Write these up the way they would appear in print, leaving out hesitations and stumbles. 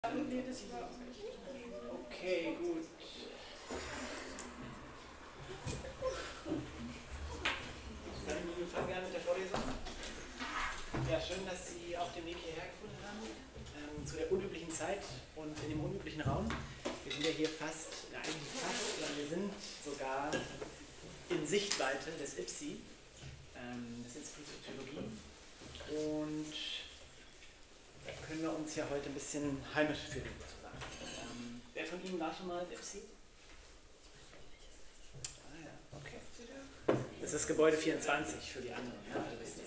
Nee, das war auch nicht. Okay, gut. Dann fangen wir an mit der Vorlesung. Ja, schön, dass Sie auf dem Weg hierher gefunden haben, zu der unüblichen Zeit und in dem unüblichen Raum. Wir sind ja hier sondern wir sind sogar in Sichtweite des IPSI, des Instituts für Psychologie. Und da können wir uns ja heute ein bisschen heimisch fühlen, sozusagen. Wer von Ihnen war schon mal IPSI? Ah ja, okay. Das ist Gebäude 24 für die anderen. Ja? Das ist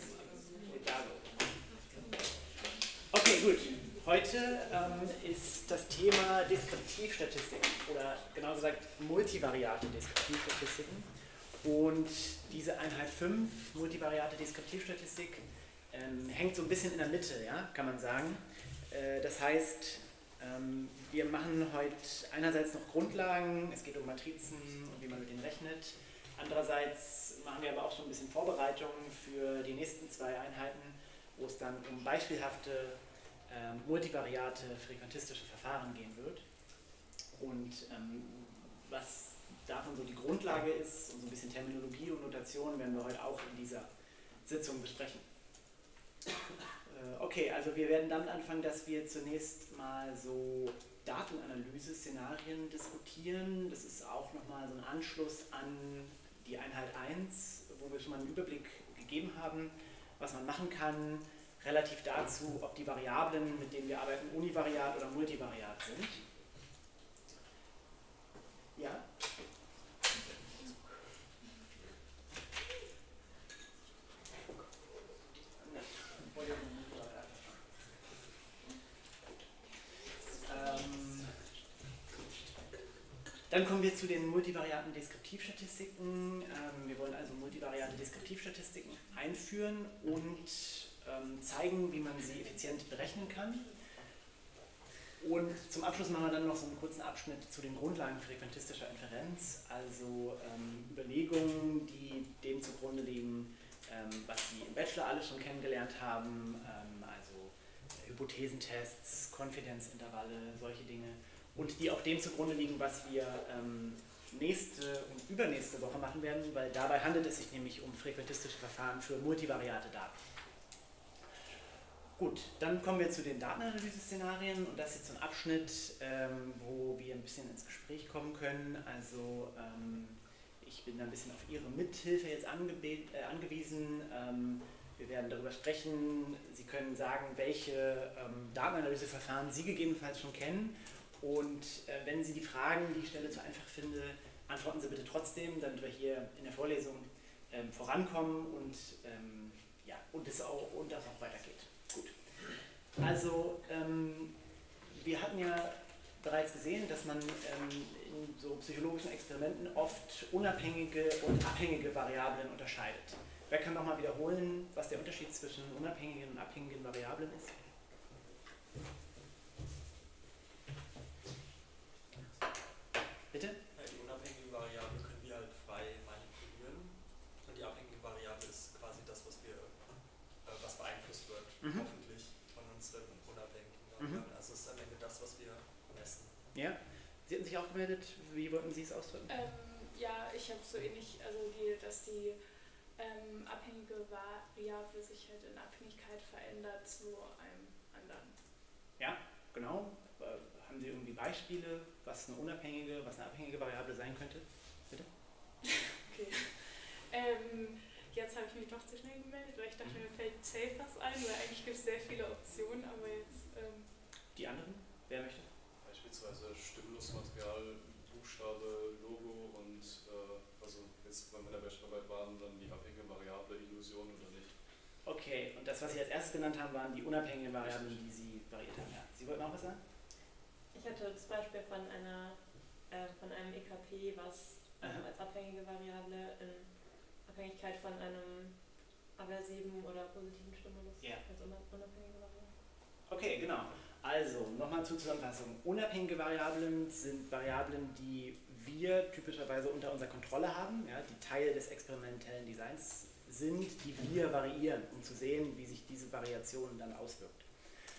okay, gut. Heute ist das Thema Deskriptivstatistiken oder genau gesagt multivariate Deskriptivstatistiken. Und diese Einheit 5, multivariate Deskriptivstatistik, hängt so ein bisschen in der Mitte, ja, kann man sagen. Das heißt, wir machen heute einerseits noch Grundlagen, es geht um Matrizen und wie man mit denen rechnet. Andererseits machen wir aber auch schon ein bisschen Vorbereitungen für die nächsten zwei Einheiten, wo es dann um beispielhafte multivariate frequentistische Verfahren gehen wird. Und was davon so die Grundlage ist und so ein bisschen Terminologie und Notation werden wir heute auch in dieser Sitzung besprechen. Okay, also wir werden damit anfangen, dass wir zunächst mal so Datenanalyse-Szenarien diskutieren. Das ist auch nochmal so ein Anschluss an die Einheit 1, wo wir schon mal einen Überblick gegeben haben, was man machen kann, relativ dazu, ob die Variablen, mit denen wir arbeiten, univariat oder multivariat sind. Ja? Dann kommen wir zu den multivariaten Deskriptivstatistiken. Wir wollen also multivariate Deskriptivstatistiken einführen und zeigen, wie man sie effizient berechnen kann. Und zum Abschluss machen wir dann noch so einen kurzen Abschnitt zu den Grundlagen frequentistischer Inferenz, also Überlegungen, die dem zugrunde liegen, was Sie im Bachelor alle schon kennengelernt haben, also Hypothesentests, Konfidenzintervalle, solche Dinge. Und die auch dem zugrunde liegen, was wir nächste und übernächste Woche machen werden, weil dabei handelt es sich nämlich um frequentistische Verfahren für multivariate Daten. Gut, dann kommen wir zu den Datenanalyse-Szenarien und das ist jetzt so ein Abschnitt, wo wir ein bisschen ins Gespräch kommen können. Also ich bin da ein bisschen auf Ihre Mithilfe jetzt angewiesen. Wir werden darüber sprechen. Sie können sagen, welche Datenanalyseverfahren Sie gegebenenfalls schon kennen. Und wenn Sie die Fragen, die ich stelle, zu einfach finde, antworten Sie bitte trotzdem, damit wir hier in der Vorlesung vorankommen und, ja, und das auch weitergeht. Gut. Also wir hatten ja bereits gesehen, dass man in so psychologischen Experimenten oft unabhängige und abhängige Variablen unterscheidet. Wer kann nochmal wiederholen, was der Unterschied zwischen unabhängigen und abhängigen Variablen ist? Bitte? Die unabhängige Variable können wir halt frei manipulieren und die abhängige Variable ist quasi das, was beeinflusst wird, hoffentlich von unseren unabhängigen Variablen. Also es ist am Ende das, was wir messen. Ja, Sie hatten sich auch gemeldet. Wie wollten Sie es ausdrücken? Ja, ich habe so ähnlich, also dass die abhängige Variable sich halt in Abhängigkeit verändert zu einem anderen. Ja, genau. Haben Sie irgendwie Beispiele, was eine unabhängige, was eine abhängige Variable sein könnte? Bitte? Okay. Jetzt habe ich mich doch zu schnell gemeldet, weil ich dachte, mir fällt safe was ein, weil eigentlich gibt es sehr viele Optionen, aber jetzt... Die anderen? Wer möchte? Beispielsweise Stimmungsmaterial, Buchstabe, Logo und also jetzt, wenn wir in der Bachelorarbeit waren, dann die abhängige Variable, Illusion oder nicht. Okay, und das, was Sie als erstes genannt haben, waren die unabhängigen Variablen, die Sie variiert haben. Ja. Sie wollten auch was sagen? Ich hatte das Beispiel von einem EKP, was als abhängige Variable in Abhängigkeit von einem aversiven oder positiven Stimulus als unabhängige Variable. Okay, genau. Also, nochmal zur Zusammenfassung. Unabhängige Variablen sind Variablen, die wir typischerweise unter unserer Kontrolle haben, ja, die Teil des experimentellen Designs sind, die wir variieren, um zu sehen, wie sich diese Variation dann auswirkt.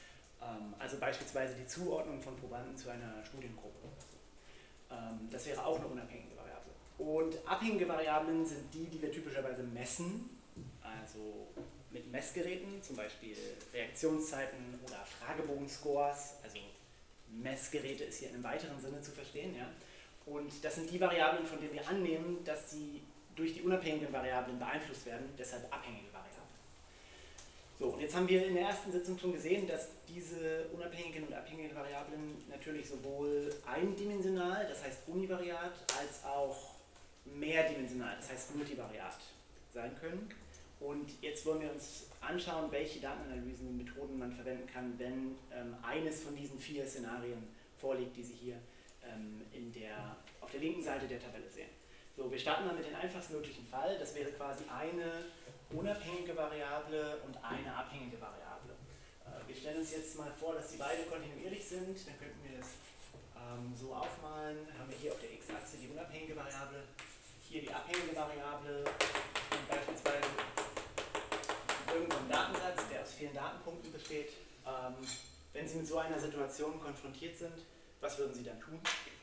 Also beispielsweise die Zuordnung von Probanden zu einer Studiengruppe. Das wäre auch eine unabhängige Variable. Und abhängige Variablen sind die, die wir typischerweise messen, also mit Messgeräten, zum Beispiel Reaktionszeiten oder Fragebogenscores, also Messgeräte ist hier in einem weiteren Sinne zu verstehen. Ja? Und das sind die Variablen, von denen wir annehmen, dass sie durch die unabhängigen Variablen beeinflusst werden, deshalb abhängige Variablen. So, und jetzt haben wir in der ersten Sitzung schon gesehen, dass diese unabhängigen und abhängigen Variablen natürlich sowohl eindimensional, das heißt univariat, als auch mehrdimensional, das heißt multivariat sein können. Und jetzt wollen wir uns anschauen, welche Datenanalysen und Methoden man verwenden kann, wenn eines von diesen 4 Szenarien vorliegt, die Sie hier auf der linken Seite der Tabelle sehen. So, wir starten mal mit dem einfachstmöglichen Fall. Das wäre quasi eine unabhängige Variable und eine abhängige Variable. Wir stellen uns jetzt mal vor, dass die beide kontinuierlich sind. Dann könnten wir das so aufmalen. Dann haben wir hier auf der x-Achse die unabhängige Variable, hier die abhängige Variable und beispielsweise irgendeinen Datensatz, der aus vielen Datenpunkten besteht. Wenn Sie mit so einer Situation konfrontiert sind, was würden Sie dann tun?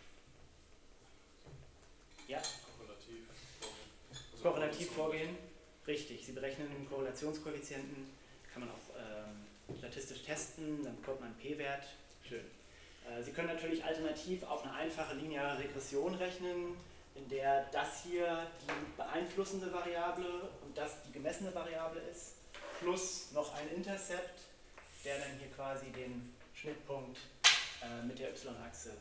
Ja? Korrelativ vorgehen. Richtig, Sie berechnen einen Korrelationskoeffizienten, kann man auch statistisch testen, dann bekommt man einen P-Wert. Schön. Sie können natürlich alternativ auch eine einfache lineare Regression rechnen, in der das hier die beeinflussende Variable und das die gemessene Variable ist, plus noch ein Intercept, der dann hier quasi den Schnittpunkt mit der y-Achse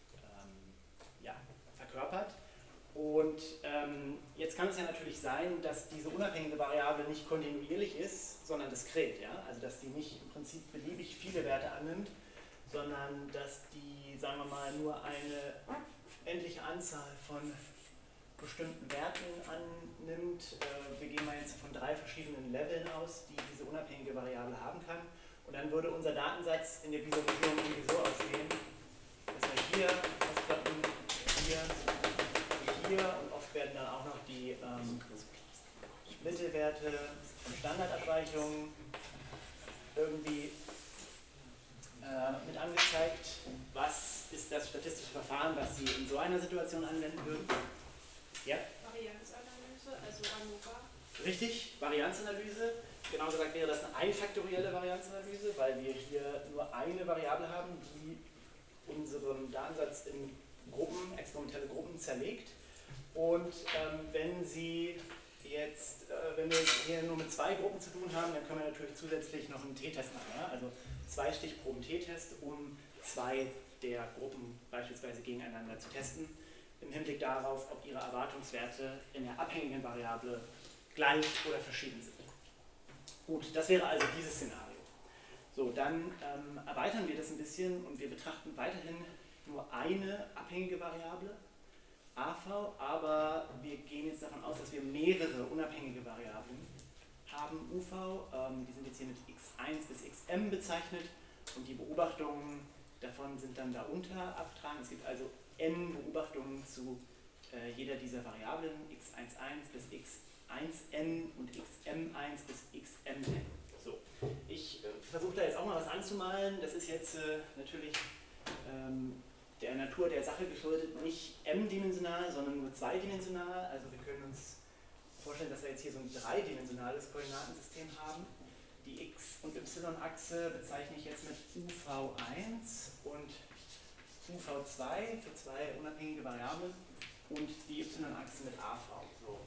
verkörpert. Und jetzt kann es ja natürlich sein, dass diese unabhängige Variable nicht kontinuierlich ist, sondern diskret. Ja? Also dass die nicht im Prinzip beliebig viele Werte annimmt, sondern dass die, sagen wir mal, nur eine endliche Anzahl von bestimmten Werten annimmt. Wir gehen mal jetzt von 3 verschiedenen Leveln aus, die diese unabhängige Variable haben kann. Und dann würde unser Datensatz in der Visualisierung irgendwie so aussehen, dass wir hier ausplotten, hier und oft werden dann auch noch die Mittelwerte von Standardabweichungen irgendwie mit angezeigt. Was ist das statistische Verfahren, was Sie in so einer Situation anwenden würden? Ja? Varianzanalyse, also ANOVA. Richtig, Varianzanalyse. Genau gesagt wäre das eine einfaktorielle Varianzanalyse, weil wir hier nur eine Variable haben, die unseren Datensatz in Gruppen, experimentelle Gruppen zerlegt. Und wenn wir hier nur mit 2 Gruppen zu tun haben, dann können wir natürlich zusätzlich noch einen T-Test machen. Ja? Also 2 Stichproben T-Test, um 2 der Gruppen beispielsweise gegeneinander zu testen, im Hinblick darauf, ob ihre Erwartungswerte in der abhängigen Variable gleich oder verschieden sind. Gut, das wäre also dieses Szenario. So, dann erweitern wir das ein bisschen und wir betrachten weiterhin nur eine abhängige Variable, AV, aber wir gehen jetzt davon aus, dass wir mehrere unabhängige Variablen haben, UV. Die sind jetzt hier mit x1 bis xm bezeichnet und die Beobachtungen davon sind dann darunter abgetragen. Es gibt also n Beobachtungen zu jeder dieser Variablen, x11 bis x1n und xm1 bis xmn. So, ich versuche da jetzt auch mal was anzumalen. Das ist jetzt natürlich der Natur der Sache geschuldet, nicht m-dimensional, sondern nur zweidimensional. Also wir können uns vorstellen, dass wir jetzt hier so ein dreidimensionales Koordinatensystem haben. Die x- und y-Achse bezeichne ich jetzt mit uv1 und uv2 für 2 unabhängige Variablen und die y-Achse mit av. So.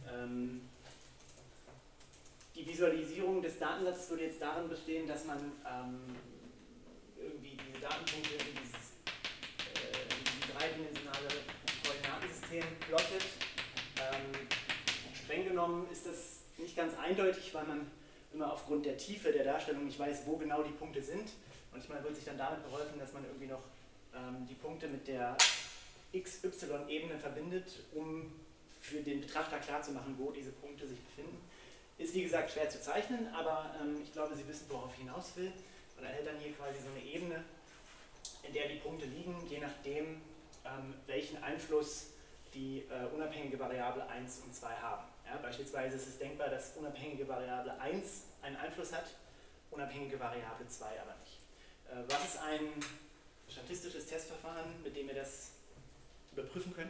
Die Visualisierung des Datensatzes würde jetzt darin bestehen, dass man irgendwie diese Datenpunkte in dieses dreidimensionale Koordinatensystem plottet. Streng genommen ist das nicht ganz eindeutig, weil man immer aufgrund der Tiefe der Darstellung nicht weiß, wo genau die Punkte sind. Manchmal wird sich dann damit geholfen, dass man irgendwie noch die Punkte mit der XY-Ebene verbindet, um für den Betrachter klarzumachen, wo diese Punkte sich befinden. Ist wie gesagt schwer zu zeichnen, aber ich glaube, Sie wissen, worauf ich hinaus will. Man erhält dann hier quasi so eine Ebene, in der die Punkte liegen, je nachdem, welchen Einfluss die unabhängige Variable 1 und 2 haben. Ja, beispielsweise ist es denkbar, dass unabhängige Variable 1 einen Einfluss hat, unabhängige Variable 2 aber nicht. Was ist ein statistisches Testverfahren, mit dem wir das überprüfen können?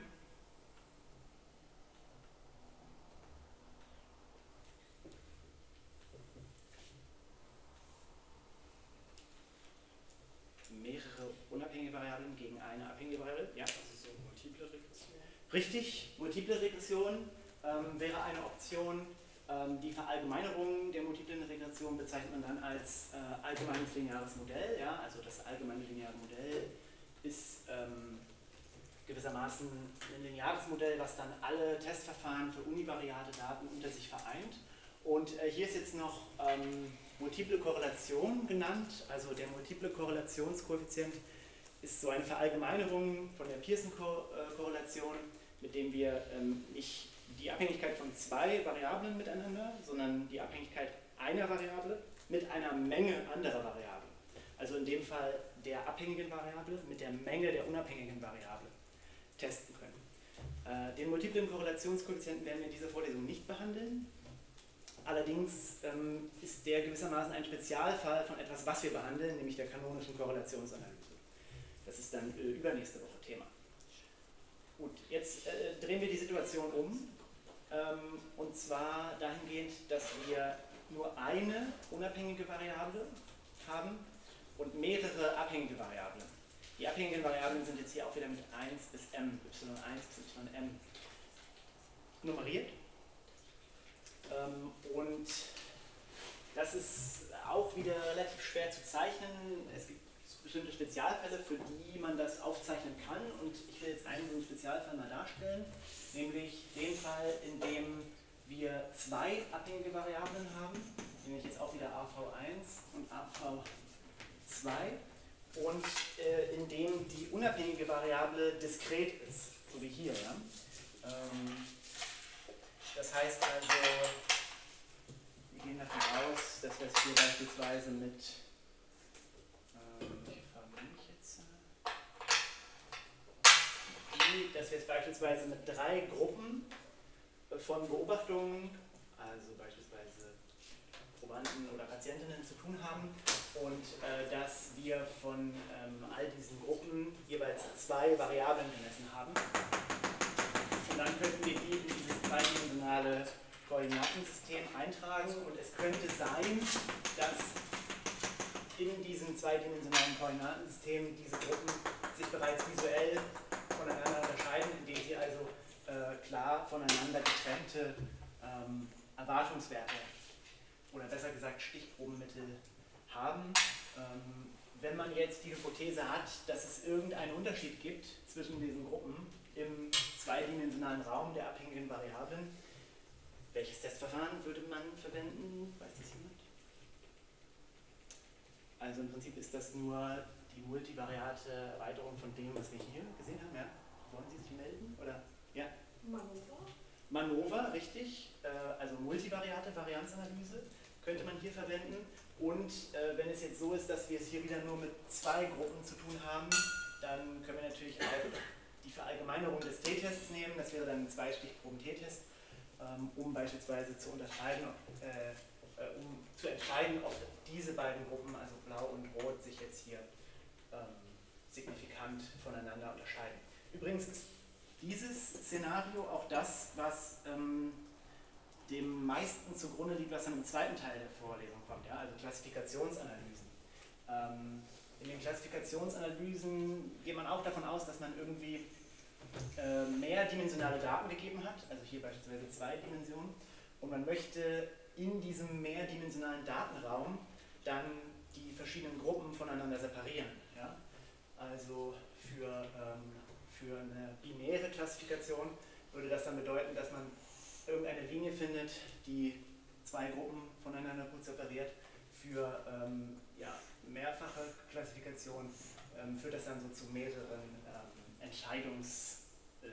Mehrere unabhängige Variablen gegen eine abhängige Variable. Ja. Also so multiple Regression. Richtig, multiple Regression wäre eine Option. Die Verallgemeinerung der multiplen Regression bezeichnet man dann als allgemeines lineares Modell. Ja? Also das allgemeine lineare Modell ist gewissermaßen ein lineares Modell, was dann alle Testverfahren für univariate Daten unter sich vereint. Und hier ist jetzt noch multiple Korrelation genannt. Also der multiple Korrelationskoeffizient ist so eine Verallgemeinerung von der Pearson-Korrelation, mit dem wir nicht die Abhängigkeit von zwei Variablen miteinander, sondern die Abhängigkeit einer Variable mit einer Menge anderer Variablen. Also in dem Fall der abhängigen Variable mit der Menge der unabhängigen Variable testen können. Den multiplen Korrelationskoeffizienten werden wir in dieser Vorlesung nicht behandeln. Allerdings ist der gewissermaßen ein Spezialfall von etwas, was wir behandeln, nämlich der kanonischen Korrelationsanalyse. Das ist dann übernächste Woche Thema. Gut, jetzt drehen wir die Situation um. Und zwar dahingehend, dass wir nur eine unabhängige Variable haben und mehrere abhängige Variablen. Die abhängigen Variablen sind jetzt hier auch wieder mit 1 bis m, y1 bis ym nummeriert. Und das ist auch wieder relativ schwer zu zeichnen. Es gibt bestimmte Spezialfälle, für die man das aufzeichnen kann. Und ich will jetzt einen so einen Spezialfall mal darstellen, nämlich den Fall, in dem wir zwei abhängige Variablen haben, nämlich jetzt auch wieder AV1 und AV2, und in dem die unabhängige Variable diskret ist, so wie hier. Ja? Das heißt also, wir gehen davon aus, dass wir es hier beispielsweise mit dass wir es beispielsweise mit drei Gruppen von Beobachtungen, also beispielsweise Probanden oder Patientinnen, zu tun haben und dass wir von all diesen Gruppen jeweils zwei Variablen gemessen haben. Und dann könnten wir die in dieses zweidimensionale Koordinatensystem eintragen und es könnte sein, dass in diesem zweidimensionalen Koordinatensystem diese Gruppen sich bereits visuell voneinander unterscheiden, indem sie also klar voneinander getrennte Erwartungswerte oder besser gesagt Stichprobenmittel haben. Wenn man jetzt die Hypothese hat, dass es irgendeinen Unterschied gibt zwischen diesen Gruppen im zweidimensionalen Raum der abhängigen Variablen, welches Testverfahren würde man verwenden? Weiß das jemand? Also im Prinzip ist das nur die multivariate Erweiterung von dem, was wir hier gesehen haben. Ja? Wollen Sie sich melden? Oder? Ja? MANOVA, richtig. Also multivariate Varianzanalyse könnte man hier verwenden. Und wenn es jetzt so ist, dass wir es hier wieder nur mit zwei Gruppen zu tun haben, dann können wir natürlich auch die Verallgemeinerung des T-Tests nehmen. Das wäre dann ein Zwei-Stichproben-T-Test, um beispielsweise zu unterscheiden, ob diese beiden Gruppen, also blau und rot, sich jetzt hier signifikant voneinander unterscheiden. Übrigens ist dieses Szenario auch das, was dem meisten zugrunde liegt, was dann im zweiten Teil der Vorlesung kommt, ja? Also Klassifikationsanalysen. In den Klassifikationsanalysen geht man auch davon aus, dass man irgendwie mehrdimensionale Daten gegeben hat, also hier beispielsweise 2 Dimensionen, und man möchte in diesem mehrdimensionalen Datenraum dann die verschiedenen Gruppen voneinander separieren. Ja? Also für eine binäre Klassifikation würde das dann bedeuten, dass man irgendeine Linie findet, die zwei Gruppen voneinander gut separiert. Für mehrfache Klassifikation führt das dann so zu mehreren Entscheidungsgrenzen,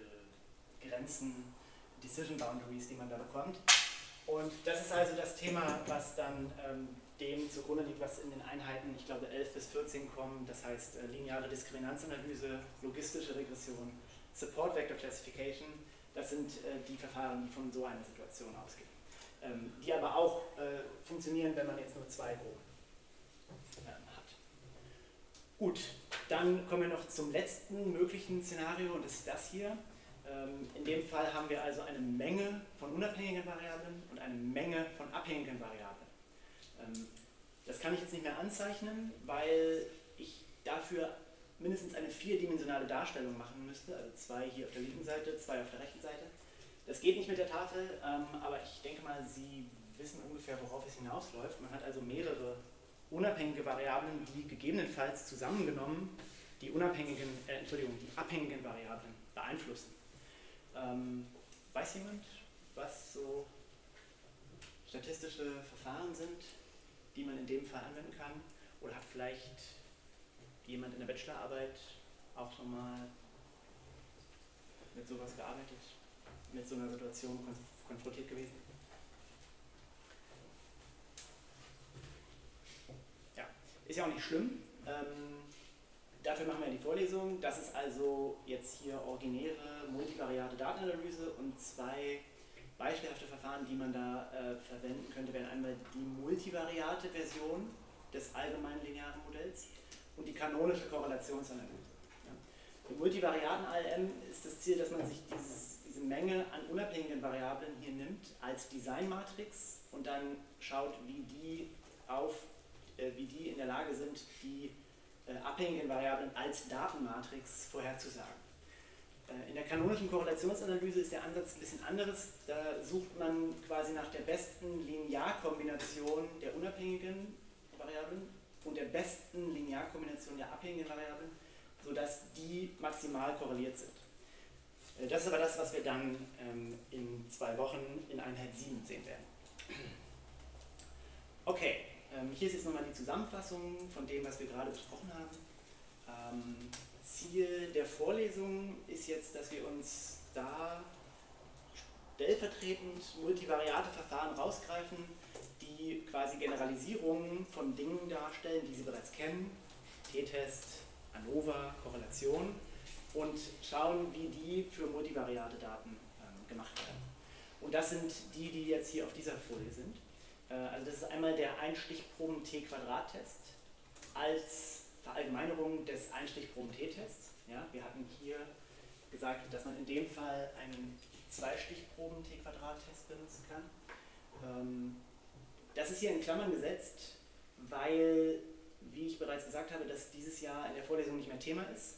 Decision Boundaries, die man da bekommt. Und das ist also das Thema, was dann dem zugrunde liegt, was in den Einheiten, ich glaube 11 bis 14 kommen, das heißt lineare Diskriminanzanalyse, logistische Regression, Support Vector Classification, das sind die Verfahren, die von so einer Situation ausgehen. Die aber auch funktionieren, wenn man jetzt nur zwei Gruppen hat. Gut, dann kommen wir noch zum letzten möglichen Szenario und das ist das hier. In dem Fall haben wir also eine Menge von unabhängigen Variablen und eine Menge von abhängigen Variablen. Das kann ich jetzt nicht mehr anzeichnen, weil ich dafür mindestens eine vierdimensionale Darstellung machen müsste, also 2 hier auf der linken Seite, 2 auf der rechten Seite. Das geht nicht mit der Tafel, aber ich denke mal, Sie wissen ungefähr, worauf es hinausläuft. Man hat also mehrere unabhängige Variablen, die gegebenenfalls zusammengenommen die die abhängigen Variablen beeinflussen. Weiß jemand, was so statistische Verfahren sind, die man in dem Fall anwenden kann? Oder hat vielleicht jemand in der Bachelorarbeit auch schon mal mit sowas gearbeitet, mit so einer Situation konfrontiert gewesen? Ja, ist ja auch nicht schlimm. Dafür machen wir die Vorlesung. Das ist also jetzt hier originäre multivariate Datenanalyse und 2 beispielhafte Verfahren, die man da verwenden könnte, wären einmal die multivariate Version des allgemeinen linearen Modells und die kanonische Korrelationsanalyse. Ja. Im multivariaten ALM ist das Ziel, dass man sich diese Menge an unabhängigen Variablen hier nimmt als Designmatrix und dann schaut, wie die in der Lage sind, die abhängigen Variablen als Datenmatrix vorherzusagen. In der kanonischen Korrelationsanalyse ist der Ansatz ein bisschen anderes. Da sucht man quasi nach der besten Linearkombination der unabhängigen Variablen und der besten Linearkombination der abhängigen Variablen, sodass die maximal korreliert sind. Das ist aber das, was wir dann in 2 Wochen in Einheit 7 sehen werden. Okay. Hier ist jetzt nochmal die Zusammenfassung von dem, was wir gerade besprochen haben. Ziel der Vorlesung ist jetzt, dass wir uns da stellvertretend multivariate Verfahren rausgreifen, die quasi Generalisierungen von Dingen darstellen, die Sie bereits kennen. T-Test, ANOVA, Korrelation und schauen, wie die für multivariate Daten gemacht werden. Und das sind die, die jetzt hier auf dieser Folie sind. Also das ist einmal der Einstichproben-T-Quadrat-Test als Verallgemeinerung des Einstichproben-T-Tests. Ja, wir hatten hier gesagt, dass man in dem Fall einen 2-Stichproben-T-Quadrat-Test benutzen kann. Das ist hier in Klammern gesetzt, weil, wie ich bereits gesagt habe, das dieses Jahr in der Vorlesung nicht mehr Thema ist.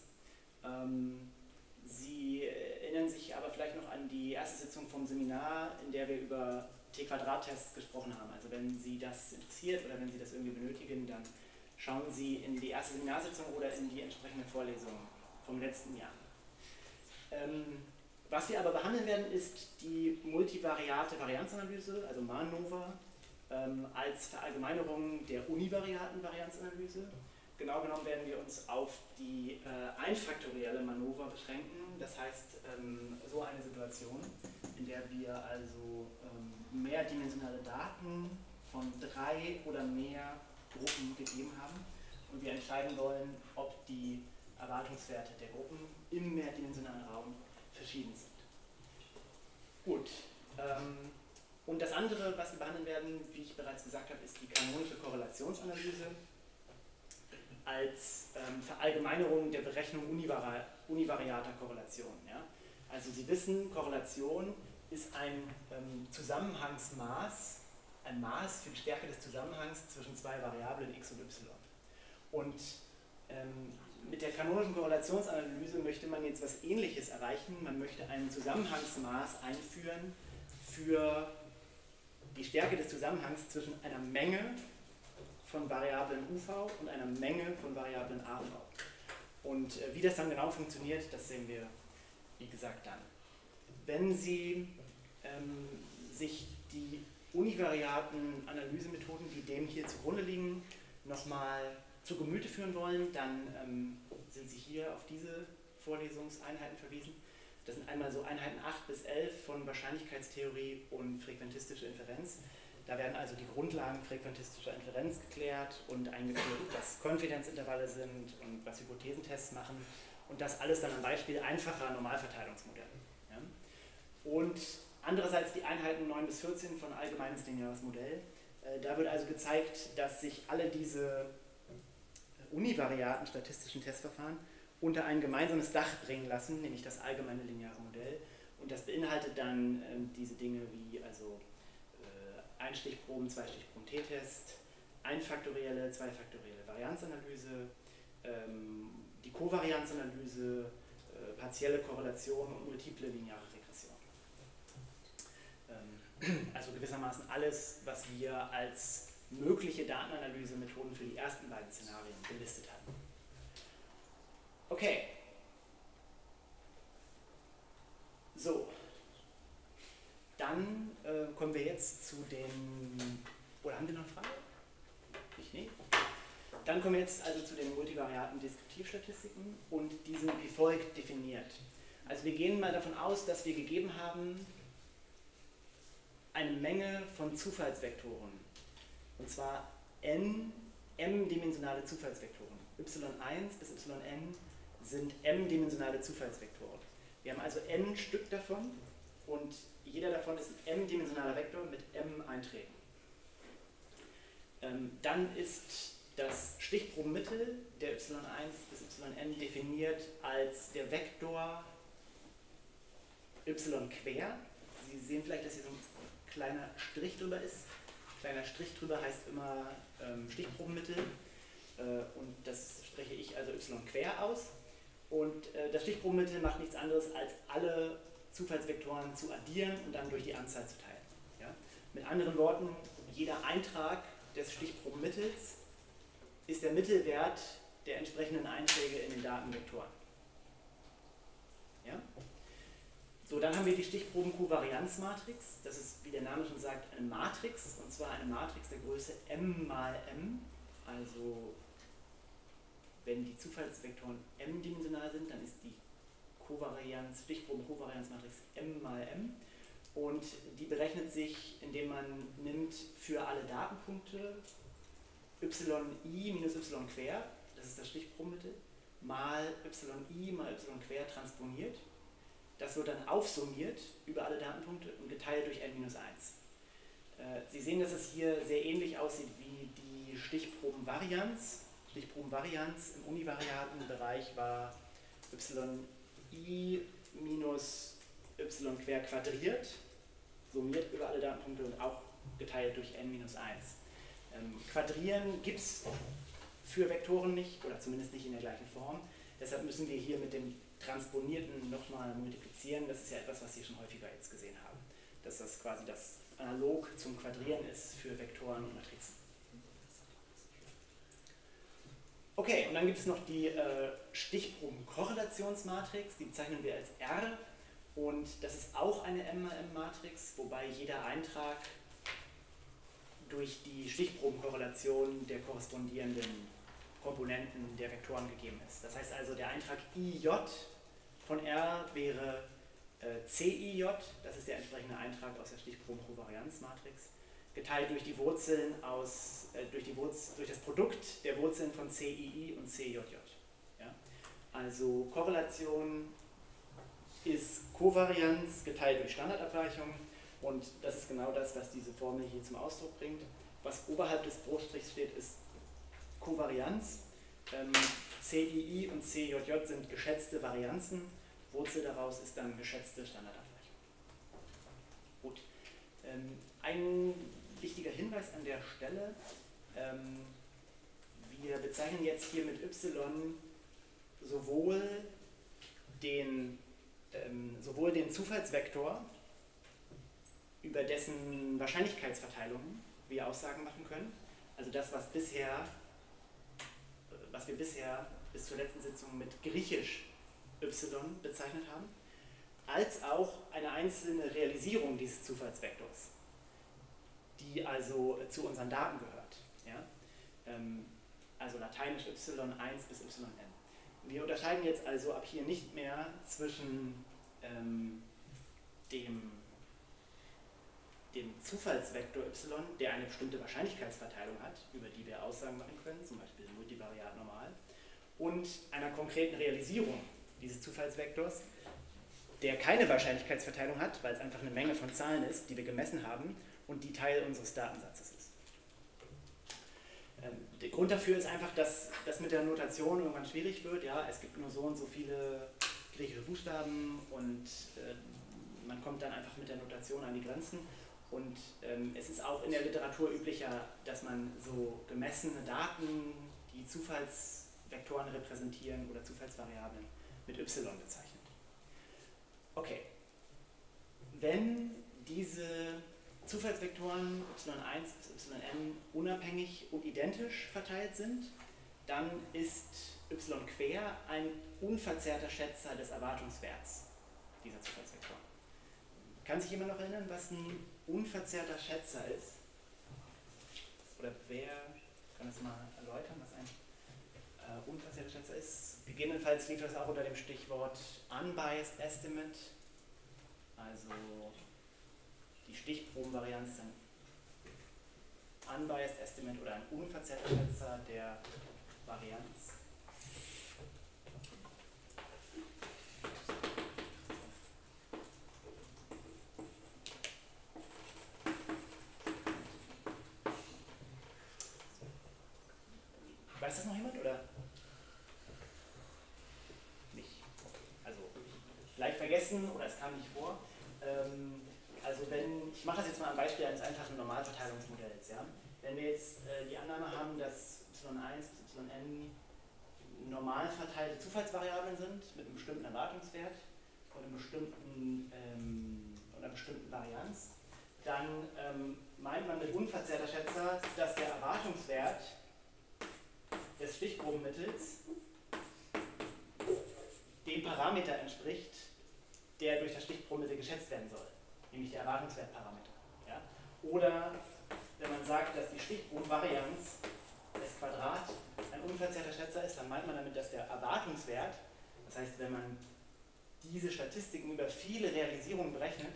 Sie erinnern sich aber vielleicht noch an die erste Sitzung vom Seminar, in der wir über T-Quadrat-Tests gesprochen haben. Also wenn Sie das interessiert oder wenn Sie das irgendwie benötigen, dann schauen Sie in die erste Seminarsitzung oder in die entsprechende Vorlesung vom letzten Jahr. Was wir aber behandeln werden, ist die multivariate Varianzanalyse, also MANOVA, als Verallgemeinerung der univariaten Varianzanalyse. Genau genommen werden wir uns auf die einfaktorielle MANOVA beschränken, das heißt so eine Situation, in der wir also mehrdimensionale Daten von 3 oder mehr Gruppen gegeben haben und wir entscheiden wollen, ob die Erwartungswerte der Gruppen im mehrdimensionalen Raum verschieden sind. Gut, und das andere, was wir behandeln werden, wie ich bereits gesagt habe, ist die kanonische Korrelationsanalyse als Verallgemeinerung der Berechnung univariater Korrelation. Ja? Also Sie wissen, Korrelation ist ein Zusammenhangsmaß, ein Maß für die Stärke des Zusammenhangs zwischen 2 Variablen x und y. Und mit der kanonischen Korrelationsanalyse möchte man jetzt was Ähnliches erreichen. Man möchte ein Zusammenhangsmaß einführen für die Stärke des Zusammenhangs zwischen einer Menge von Variablen UV und einer Menge von Variablen AV. Und wie das dann genau funktioniert, das sehen wir, wie gesagt, dann. Wenn Sie sich die univariaten Analysemethoden, die dem hier zugrunde liegen, nochmal zu Gemüte führen wollen, dann sind Sie hier auf diese Vorlesungseinheiten verwiesen. Das sind einmal so Einheiten 8 bis 11 von Wahrscheinlichkeitstheorie und frequentistische Inferenz. Da werden also die Grundlagen frequentistischer Inferenz geklärt und eingeführt, was Konfidenzintervalle sind und was Hypothesentests machen und das alles dann am Beispiel einfacher Normalverteilungsmodelle. Ja? Und andererseits die Einheiten 9 bis 14 von allgemeines lineares Modell. Da wird also gezeigt, dass sich alle diese univariaten statistischen Testverfahren unter ein gemeinsames Dach bringen lassen, nämlich das allgemeine lineare Modell. Und das beinhaltet dann diese Dinge wie also Einstichproben, Zweistichproben T-Test, einfaktorielle, zweifaktorielle Varianzanalyse, die Kovarianzanalyse, partielle Korrelation und multiple lineare Regression. Also gewissermaßen alles, was wir als mögliche Datenanalysemethoden für die ersten beiden Szenarien gelistet hatten. Okay. So. Dann kommen wir jetzt zu den... Oder haben wir noch eine Frage? Ich nicht. Dann kommen wir jetzt also zu den multivariaten Deskriptivstatistiken und die sind wie folgt definiert. Also wir gehen mal davon aus, dass wir gegeben haben eine Menge von Zufallsvektoren. Und zwar m-dimensionale Zufallsvektoren. y1 bis yn sind m-dimensionale Zufallsvektoren. Wir haben also n Stück davon und jeder davon ist ein m-dimensionaler Vektor mit m Einträgen. Dann ist das Stichprobenmittel der y1 bis yn definiert als der Vektor y quer. Sie sehen vielleicht, dass hier so ein kleiner Strich drüber ist. Kleiner Strich drüber heißt immer Stichprobenmittel und das spreche ich also y quer aus. Und das Stichprobenmittel macht nichts anderes, als alle Zufallsvektoren zu addieren und dann durch die Anzahl zu teilen. Ja? Mit anderen Worten, jeder Eintrag des Stichprobenmittels ist der Mittelwert der entsprechenden Einträge in den Datenvektoren. Ja? So, dann haben wir die Stichproben-Kovarianzmatrix. Das ist, wie der Name schon sagt, eine Matrix, und zwar eine Matrix der Größe m mal m. Also, wenn die Zufallsvektoren m-dimensional sind, dann ist die Stichproben-Kovarianzmatrix m mal m. Und die berechnet sich, indem man nimmt für alle Datenpunkte yi minus y quer, das ist das Stichprobenmittel, mal yi mal y quer transponiert. Das wird dann aufsummiert über alle Datenpunkte und geteilt durch n minus 1. Sie sehen, dass es hier sehr ähnlich aussieht wie die Stichprobenvarianz. Stichprobenvarianz im univariaten Bereich war yi minus y quer quadriert, summiert über alle Datenpunkte und auch geteilt durch n minus 1. Quadrieren gibt es für Vektoren nicht, oder zumindest nicht in der gleichen Form. Deshalb müssen wir hier mit dem Transponierten nochmal multiplizieren. Das ist ja etwas, was Sie schon häufiger jetzt gesehen haben. Dass das quasi das Analog zum Quadrieren ist für Vektoren und Matrizen. Okay, und dann gibt es noch die Stichprobenkorrelationsmatrix, die bezeichnen wir als R. Und das ist auch eine M-mal-M-Matrix, wobei jeder Eintrag durch die Stichprobenkorrelation der korrespondierenden Komponenten der Vektoren gegeben ist. Das heißt also, der Eintrag IJ von R wäre CIJ, das ist der entsprechende Eintrag aus der Stichprobenkovarianzmatrix, geteilt durch die Wurzeln aus, durch das Produkt der Wurzeln von CII und CJJ. Ja? Also Korrelation ist Kovarianz geteilt durch Standardabweichung und das ist genau das, was diese Formel hier zum Ausdruck bringt. Was oberhalb des Bruchstrichs steht, ist Kovarianz. CII und CJJ sind geschätzte Varianzen. Wurzel daraus ist dann geschätzte Standardabweichung. Gut. Ein wichtiger Hinweis an der Stelle. Wir bezeichnen jetzt hier mit y sowohl den Zufallsvektor, über dessen Wahrscheinlichkeitsverteilungen wir Aussagen machen können, also das, was wir bisher bis zur letzten Sitzung mit griechisch y bezeichnet haben, als auch eine einzelne Realisierung dieses Zufallsvektors, die also zu unseren Daten gehört. Ja? Also lateinisch y1 bis yn. Wir unterscheiden jetzt also ab hier nicht mehr zwischen dem Zufallsvektor y, der eine bestimmte Wahrscheinlichkeitsverteilung hat, über die wir Aussagen machen können, zum Beispiel multivariat normal, und einer konkreten Realisierung dieses Zufallsvektors, der keine Wahrscheinlichkeitsverteilung hat, weil es einfach eine Menge von Zahlen ist, die wir gemessen haben und die Teil unseres Datensatzes ist. der Grund dafür ist einfach, dass das mit der Notation irgendwann schwierig wird. Ja? Es gibt nur so und so viele griechische Buchstaben und man kommt dann einfach mit der Notation an die Grenzen. Und es ist auch in der Literatur üblicher, dass man so gemessene Daten, die Zufallsvektoren repräsentieren oder Zufallsvariablen, mit y bezeichnet. Okay, wenn diese Zufallsvektoren y1 bis yn unabhängig und identisch verteilt sind, dann ist y quer ein unverzerrter Schätzer des Erwartungswerts dieser Zufallsvektoren. Kann sich jemand noch erinnern, was ein unverzerrter Schätzer ist? Oder wer kann das mal erläutern, was ein unverzerrter Schätzer ist? Gegebenenfalls lief das auch unter dem Stichwort Unbiased Estimate. Also die Stichprobenvarianz ist ein Unbiased Estimate oder ein unverzerrter Schätzer der Varianz. Weiß das noch jemand oder nicht? Also vielleicht vergessen oder es kam nicht vor. Also ich mache das jetzt mal am Beispiel eines einfachen Normalverteilungsmodells. Ja? Wenn wir jetzt die Annahme haben, dass y1 bis yn normal verteilte Zufallsvariablen sind mit einem bestimmten Erwartungswert und einer bestimmten Varianz, dann meint man mit unverzerrter Schätzer, dass der Erwartungswert des Stichprobenmittels dem Parameter entspricht, der durch das Stichprobenmittel geschätzt werden soll, nämlich der Erwartungswertparameter. Ja? Oder wenn man sagt, dass die Stichprobenvarianz S Quadrat ein unverzerrter Schätzer ist, dann meint man damit, dass der Erwartungswert, das heißt, wenn man diese Statistiken über viele Realisierungen berechnet,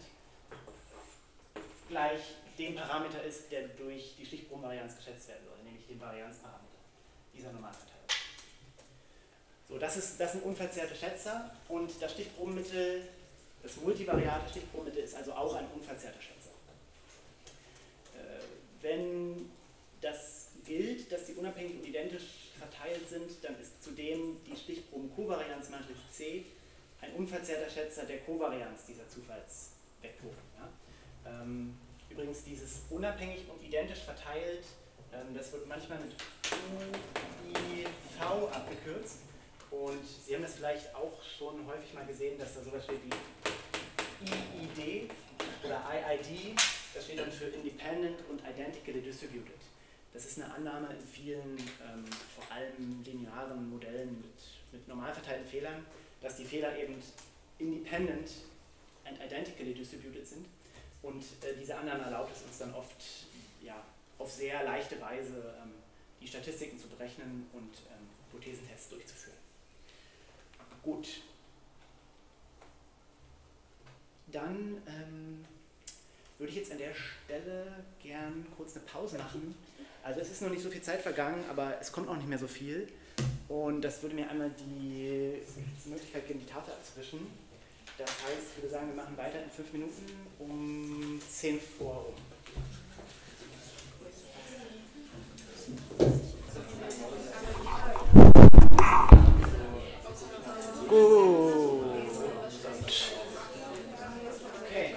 gleich dem Parameter ist, der durch die Stichprobenvarianz geschätzt werden soll, nämlich dem Varianzparameter dieser Normalverteilung. So, das sind unverzerrte Schätzer und das Stichprobenmittel, das multivariate Stichprobenmittel ist also auch ein unverzerrter Schätzer. Wenn das gilt, dass die unabhängig und identisch verteilt sind, dann ist zudem die Stichproben-Kovarianzmatrix C ein unverzerrter Schätzer der Kovarianz dieser Zufallsvektoren. Ja? Übrigens dieses unabhängig und identisch verteilt, das wird manchmal mit UIV abgekürzt und Sie haben das vielleicht auch schon häufig mal gesehen, dass da sowas steht wie IID oder IID, das steht dann für Independent und Identically Distributed. Das ist eine Annahme in vielen, vor allem linearen Modellen mit normal verteilten Fehlern, dass die Fehler eben independent and identically distributed sind. Und diese Annahme erlaubt es uns dann oft, ja, auf sehr leichte Weise die Statistiken zu berechnen und Hypothesentests durchzuführen. Gut. Dann würde ich jetzt an der Stelle gern kurz eine Pause machen. Also es ist noch nicht so viel Zeit vergangen, aber es kommt auch nicht mehr so viel. Und das würde mir einmal die Möglichkeit geben, die Tafel abzuwischen. Das heißt, ich würde sagen, wir machen weiter in 5 Minuten um 10 vor um. Gut. Okay.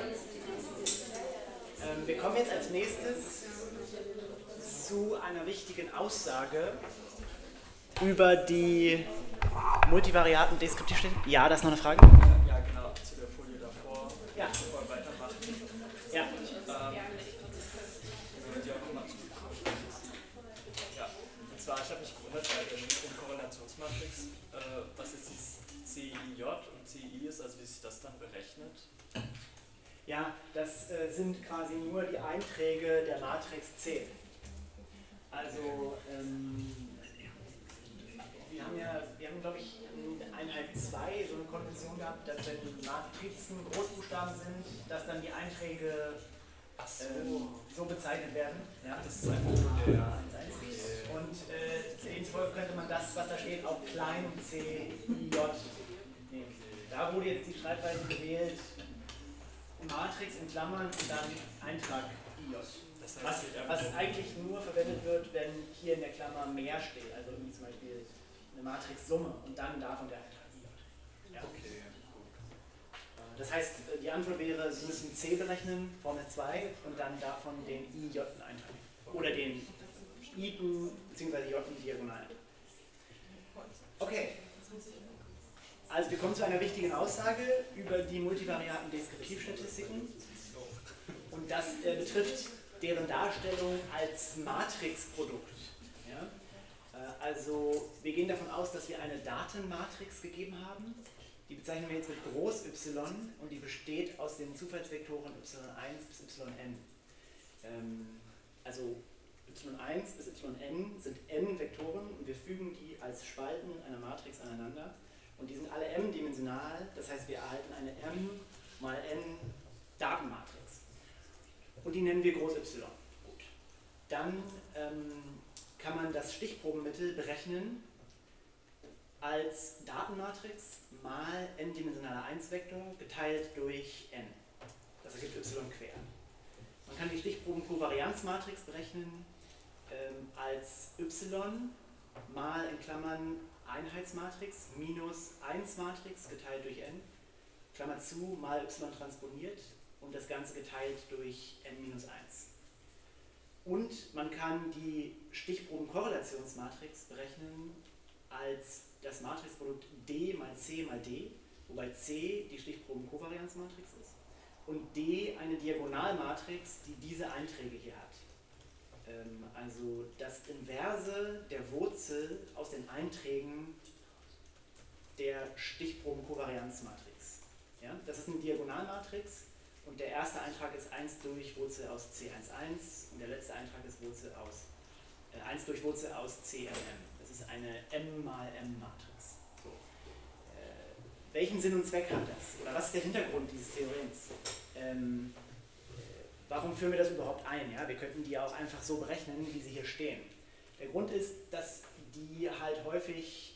Wir kommen jetzt als nächstes zu einer wichtigen Aussage über die multivariaten Deskriptivstädte. Ja, das ist noch eine Frage? Ja, genau, zu der Folie davor, ja. Bevor wir weitermachen. Ja. Und zwar, ich habe mich gewundert bei der Korrelationsmatrix, was jetzt die CIJ und CI ist, also wie sich das dann berechnet. Ja, das sind quasi nur die Einträge der Matrix C. Also, wir haben glaube ich, in Einheit 2 so eine Konvention gehabt, dass wenn Matrizen Großbuchstaben sind, dass dann die Einträge so bezeichnet werden. Ja, das ist einfach nur der 1. Und demzufolge könnte man das, was da steht, auch klein c, i, j nehmen. Da wurde jetzt die Schreibweise gewählt, Matrix in Klammern und dann Eintrag IJ. Das Was, heißt, die was M eigentlich nur verwendet wird, wenn hier in der Klammer mehr steht, also irgendwie zum Beispiel eine Matrix-Summe und dann davon der Eintrag I. Ja. Okay, gut. Das heißt, die Antwort wäre, Sie müssen C berechnen, Formel 2, und dann davon den IJ eintragen. Oder den Iten bzw. J diagonal. Okay. Also wir kommen zu einer wichtigen Aussage über die multivariaten Deskriptivstatistiken. Und das betrifft deren Darstellung als Matrixprodukt. Ja? Also wir gehen davon aus, dass wir eine Datenmatrix gegeben haben. Die bezeichnen wir jetzt mit Groß Y und die besteht aus den Zufallsvektoren y1 bis yn. Also y1 bis yn sind n Vektoren und wir fügen die als Spalten einer Matrix aneinander. Und die sind alle m-dimensional, das heißt wir erhalten eine m mal n Datenmatrix. Und die nennen wir Groß Y. Gut. Dann kann man das Stichprobenmittel berechnen als Datenmatrix mal n-dimensionaler 1-Vektor geteilt durch n. Das ergibt y quer. Man kann die Stichproben-Kovarianzmatrix berechnen als y mal in Klammern Einheitsmatrix minus 1-Matrix geteilt durch n, Klammer zu, mal y transponiert und das Ganze geteilt durch n minus 1. Und man kann die Stichprobenkorrelationsmatrix berechnen als das Matrixprodukt D mal C mal D, wobei C die Stichprobenkovarianzmatrix ist und D eine Diagonalmatrix, die diese Einträge hier hat. Also das Inverse der Wurzel aus den Einträgen der Stichprobenkovarianzmatrix. Ja? Das ist eine Diagonalmatrix und der erste Eintrag ist 1 durch Wurzel aus C11 und der letzte Eintrag ist 1 durch Wurzel aus CMM. Das ist eine M mal M Matrix. So. Welchen Sinn und Zweck hat das? Oder was ist der Hintergrund dieses Theorems? Warum führen wir das überhaupt ein? Ja, wir könnten die ja auch einfach so berechnen, wie sie hier stehen. Der Grund ist, dass die halt häufig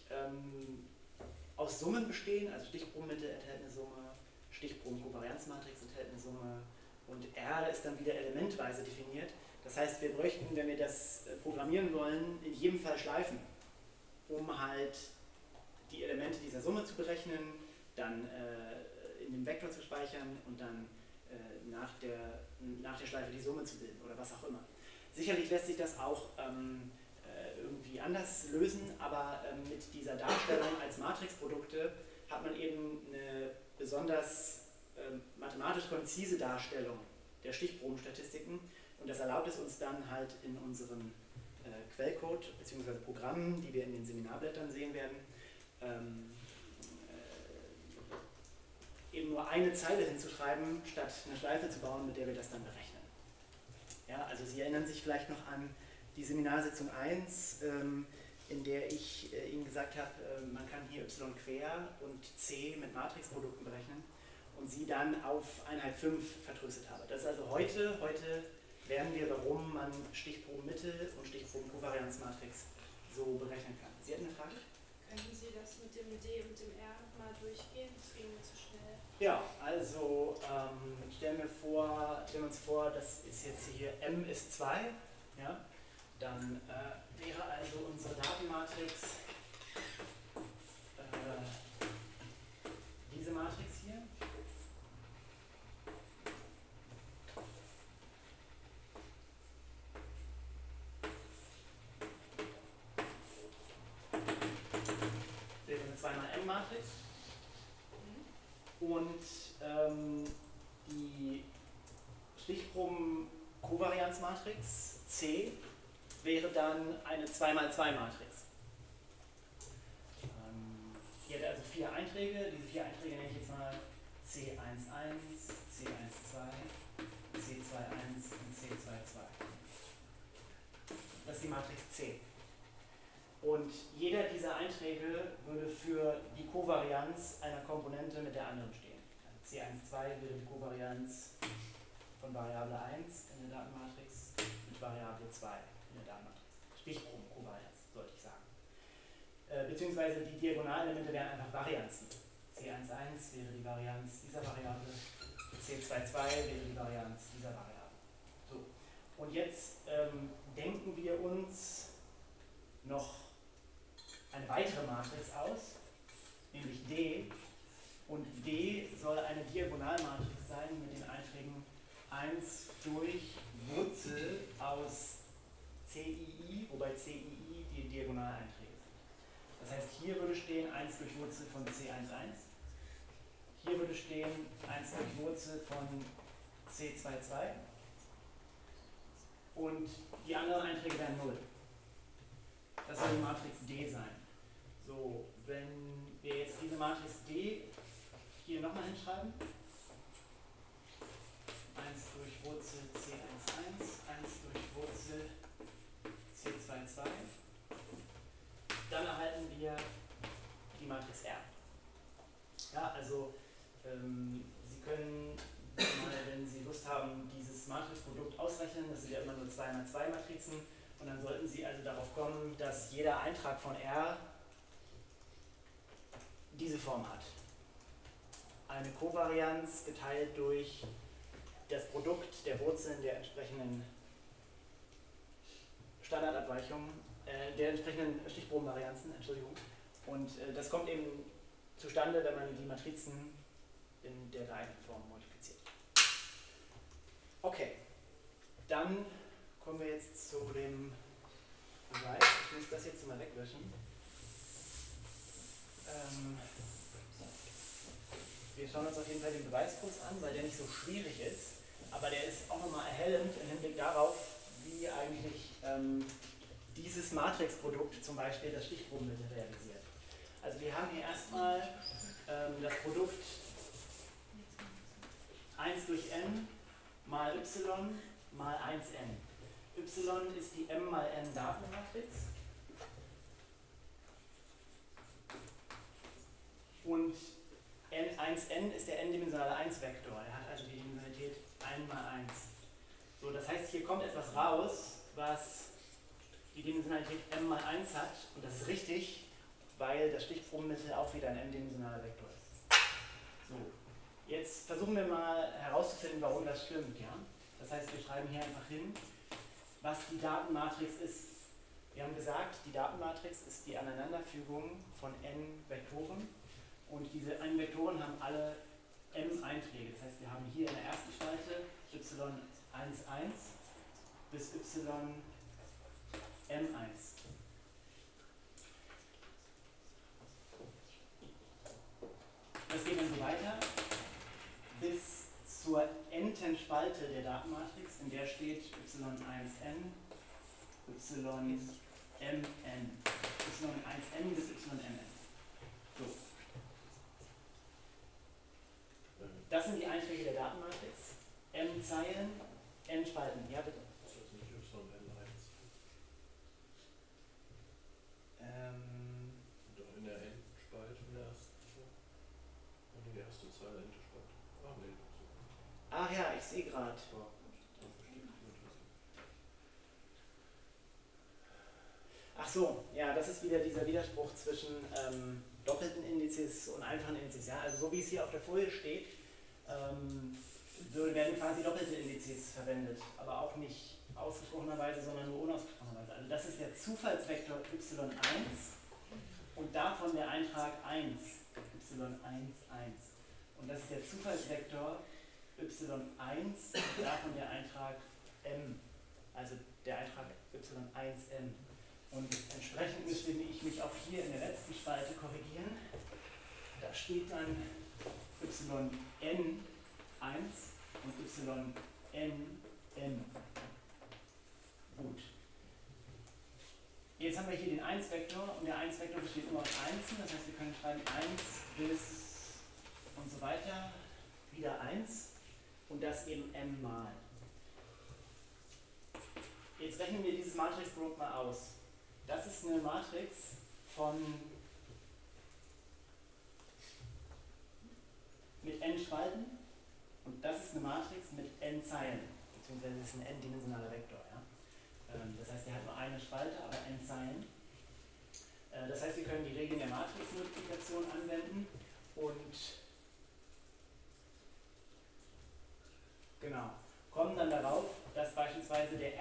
aus Summen bestehen, also Stichprobenmittel enthält eine Summe, Stichprobenkovarianzmatrix enthält eine Summe und R ist dann wieder elementweise definiert. Das heißt, wir bräuchten, wenn wir das programmieren wollen, in jedem Fall Schleifen, um halt die Elemente dieser Summe zu berechnen, dann in dem Vektor zu speichern und dann nach der Schleife die Summe zu bilden oder was auch immer. Sicherlich lässt sich das auch irgendwie anders lösen, aber mit dieser Darstellung als Matrixprodukte hat man eben eine besonders mathematisch konzise Darstellung der Stichprobenstatistiken und das erlaubt es uns dann halt in unseren Quellcode bzw. Programmen, die wir in den Seminarblättern sehen werden, eben nur eine Zeile hinzuschreiben, statt eine Schleife zu bauen, mit der wir das dann berechnen. Ja, also Sie erinnern sich vielleicht noch an die Seminarsitzung 1, in der ich Ihnen gesagt habe, man kann hier y quer und c mit Matrixprodukten berechnen und Sie dann auf Einheit 5 vertröstet habe. Das ist also heute lernen wir, warum man Stichprobenmittel und Stichprobenkovarianzmatrix so berechnen kann. Sie hatten eine Frage? Könnten Sie das mit dem D und dem R mal durchgehen? Das ging mir zu schnell. Ja, also stellen wir uns vor, das ist jetzt hier M ist 2, ja? Dann wäre also unsere Datenmatrix diese Matrix hier. Wäre eine 2x-M-Matrix. Und die Stichproben-Kovarianzmatrix C wäre dann eine 2x2-Matrix. Die hat also 4 Einträge. Diese 4 Einträge nenne ich jetzt mal C11, C12, C21 und C22. Das ist die Matrix C. Und jeder dieser Einträge würde für die Kovarianz einer Komponente mit der anderen stehen. Also C12 wäre die Kovarianz von Variable 1 in der Datenmatrix mit Variable 2 in der Datenmatrix. Stichprobenkovarianz, sollte ich sagen. Beziehungsweise die Diagonalelemente wären einfach Varianzen. C11 wäre die Varianz dieser Variable, C22 wäre die Varianz dieser Variable. So. Und jetzt denken wir uns noch eine weitere Matrix aus, nämlich D. Und D soll eine Diagonalmatrix sein mit den Einträgen 1 durch Wurzel aus CII, wobei CII die Diagonaleinträge sind. Das heißt, hier würde stehen 1 durch Wurzel von C11. Hier würde stehen 1 durch Wurzel von C22. Und die anderen Einträge wären 0. Das soll die Matrix D sein. So, wenn wir jetzt diese Matrix D hier nochmal hinschreiben, 1 durch Wurzel C11, 1 durch Wurzel C22, dann erhalten wir die Matrix R. Ja, also Sie können mal, wenn Sie Lust haben, dieses Matrixprodukt ausrechnen. Das sind ja immer nur 2 mal 2 Matrizen. Und dann sollten Sie also darauf kommen, dass jeder Eintrag von R diese Form hat. Eine Kovarianz geteilt durch das Produkt der Wurzeln der entsprechenden Standardabweichungen, der entsprechenden Stichprobenvarianzen, Entschuldigung. Und das kommt eben zustande, wenn man die Matrizen in der geeigneten Form multipliziert. Okay, dann kommen wir jetzt zu dem Beweis. Ich muss das jetzt mal weglöschen. Wir schauen uns auf jeden Fall den Beweis kurz an, weil der nicht so schwierig ist, aber der ist auch nochmal erhellend im Hinblick darauf, wie eigentlich dieses Matrixprodukt zum Beispiel das Stichprobenmittel realisiert. Also wir haben hier erstmal das Produkt 1 durch n mal y mal 1n. Y ist die m mal n Datenmatrix und 1n ist der n-dimensionale 1-Vektor. Er hat also die Dimensionalität 1 mal 1. So, das heißt, hier kommt etwas raus, was die Dimensionalität m mal 1 hat, und das ist richtig, weil das Stichprobenmittel auch wieder ein n-dimensionaler Vektor ist. So, jetzt versuchen wir mal herauszufinden, warum das stimmt. Ja? Das heißt, wir schreiben hier einfach hin, was die Datenmatrix ist. Wir haben gesagt, die Datenmatrix ist die Aneinanderfügung von n Vektoren, und diese n Vektoren haben alle m Einträge. Das heißt, wir haben hier in der ersten Spalte y11 bis ym1. Das geht dann so weiter bis zur n-ten Spalte der Datenmatrix, in der steht y1n, ymn, y1n bis ymn. So. Das sind die Einträge der Datenmatrix. M Zeilen, n Spalten. Ja, bitte. Ist das nicht yn1? Doch in der n-Spalte in der ersten. Und die erste Zeile Spalte. Ah, nee. Ach ja, ich sehe gerade. Ach so, ja, das ist wieder dieser Widerspruch zwischen doppelten Indizes und einfachen Indizes. Ja? Also so wie es hier auf der Folie steht, werden quasi doppelte Indizes verwendet, aber auch nicht ausgesprochenerweise, sondern nur unausgesprochenerweise. Also das ist der Zufallsvektor y1 und davon der Eintrag 1, y11. Und das ist der Zufallsvektor y1 und davon der Eintrag m, also der Eintrag y1m. Und entsprechend müsste ich mich auch hier in der letzten Spalte korrigieren. Da steht dann yn1 und ynm. Gut. Jetzt haben wir hier den 1-Vektor und der 1-Vektor besteht immer aus Einsen. Das heißt, wir können schreiben 1 bis und so weiter, wieder 1 und das eben m mal. Jetzt rechnen wir dieses Matrixprodukt mal aus. Das ist eine Matrix mit n Spalten und das ist eine Matrix mit n Zeilen, beziehungsweise ist ein n-dimensionaler Vektor. Ja? Das heißt, der hat nur eine Spalte, aber n Zeilen. Das heißt, wir können die Regeln der Matrixmultiplikation anwenden und genau, kommen dann darauf, dass beispielsweise der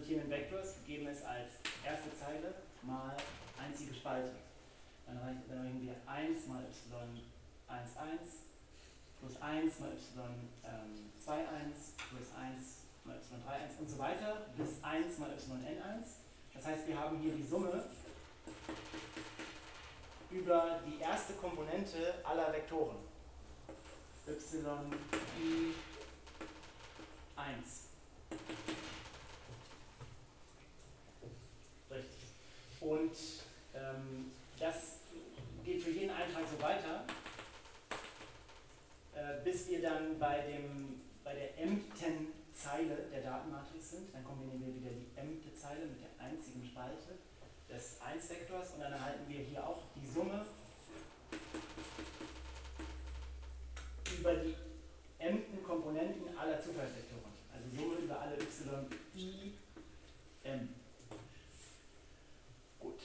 resultierenden Vektors, geben es als erste Zeile mal einzige Spalte. Dann rechnen wir 1 mal y 1, 1 plus 1 mal y 2, 1 plus 1 mal y 3, 1 und so weiter bis 1 mal y n1. Das heißt, wir haben hier die Summe über die erste Komponente aller Vektoren. y i1. Richtig. Und das geht für jeden Eintrag so weiter, bis wir dann bei der m-ten Zeile der Datenmatrix sind. Dann kombinieren wir wieder die m-te Zeile mit der einzigen Spalte des 1-Vektors und dann erhalten wir hier auch die Summe über die m-ten Komponenten aller Zufallsvektoren. Also Summe über alle y i m. Gut.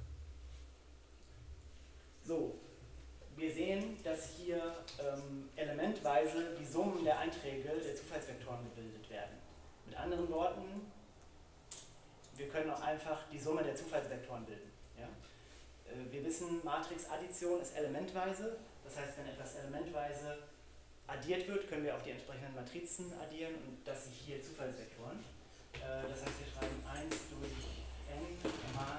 So, wir sehen, dass hier elementweise die Summen der Einträge der Zufallsvektoren gebildet werden. Mit anderen Worten, wir können auch einfach die Summe der Zufallsvektoren bilden. Ja? Wir wissen, Matrixaddition ist elementweise, das heißt, wenn etwas elementweise addiert wird, können wir auch die entsprechenden Matrizen addieren und das sind hier Zufallsvektoren. Das heißt, wir schreiben 1 durch n mal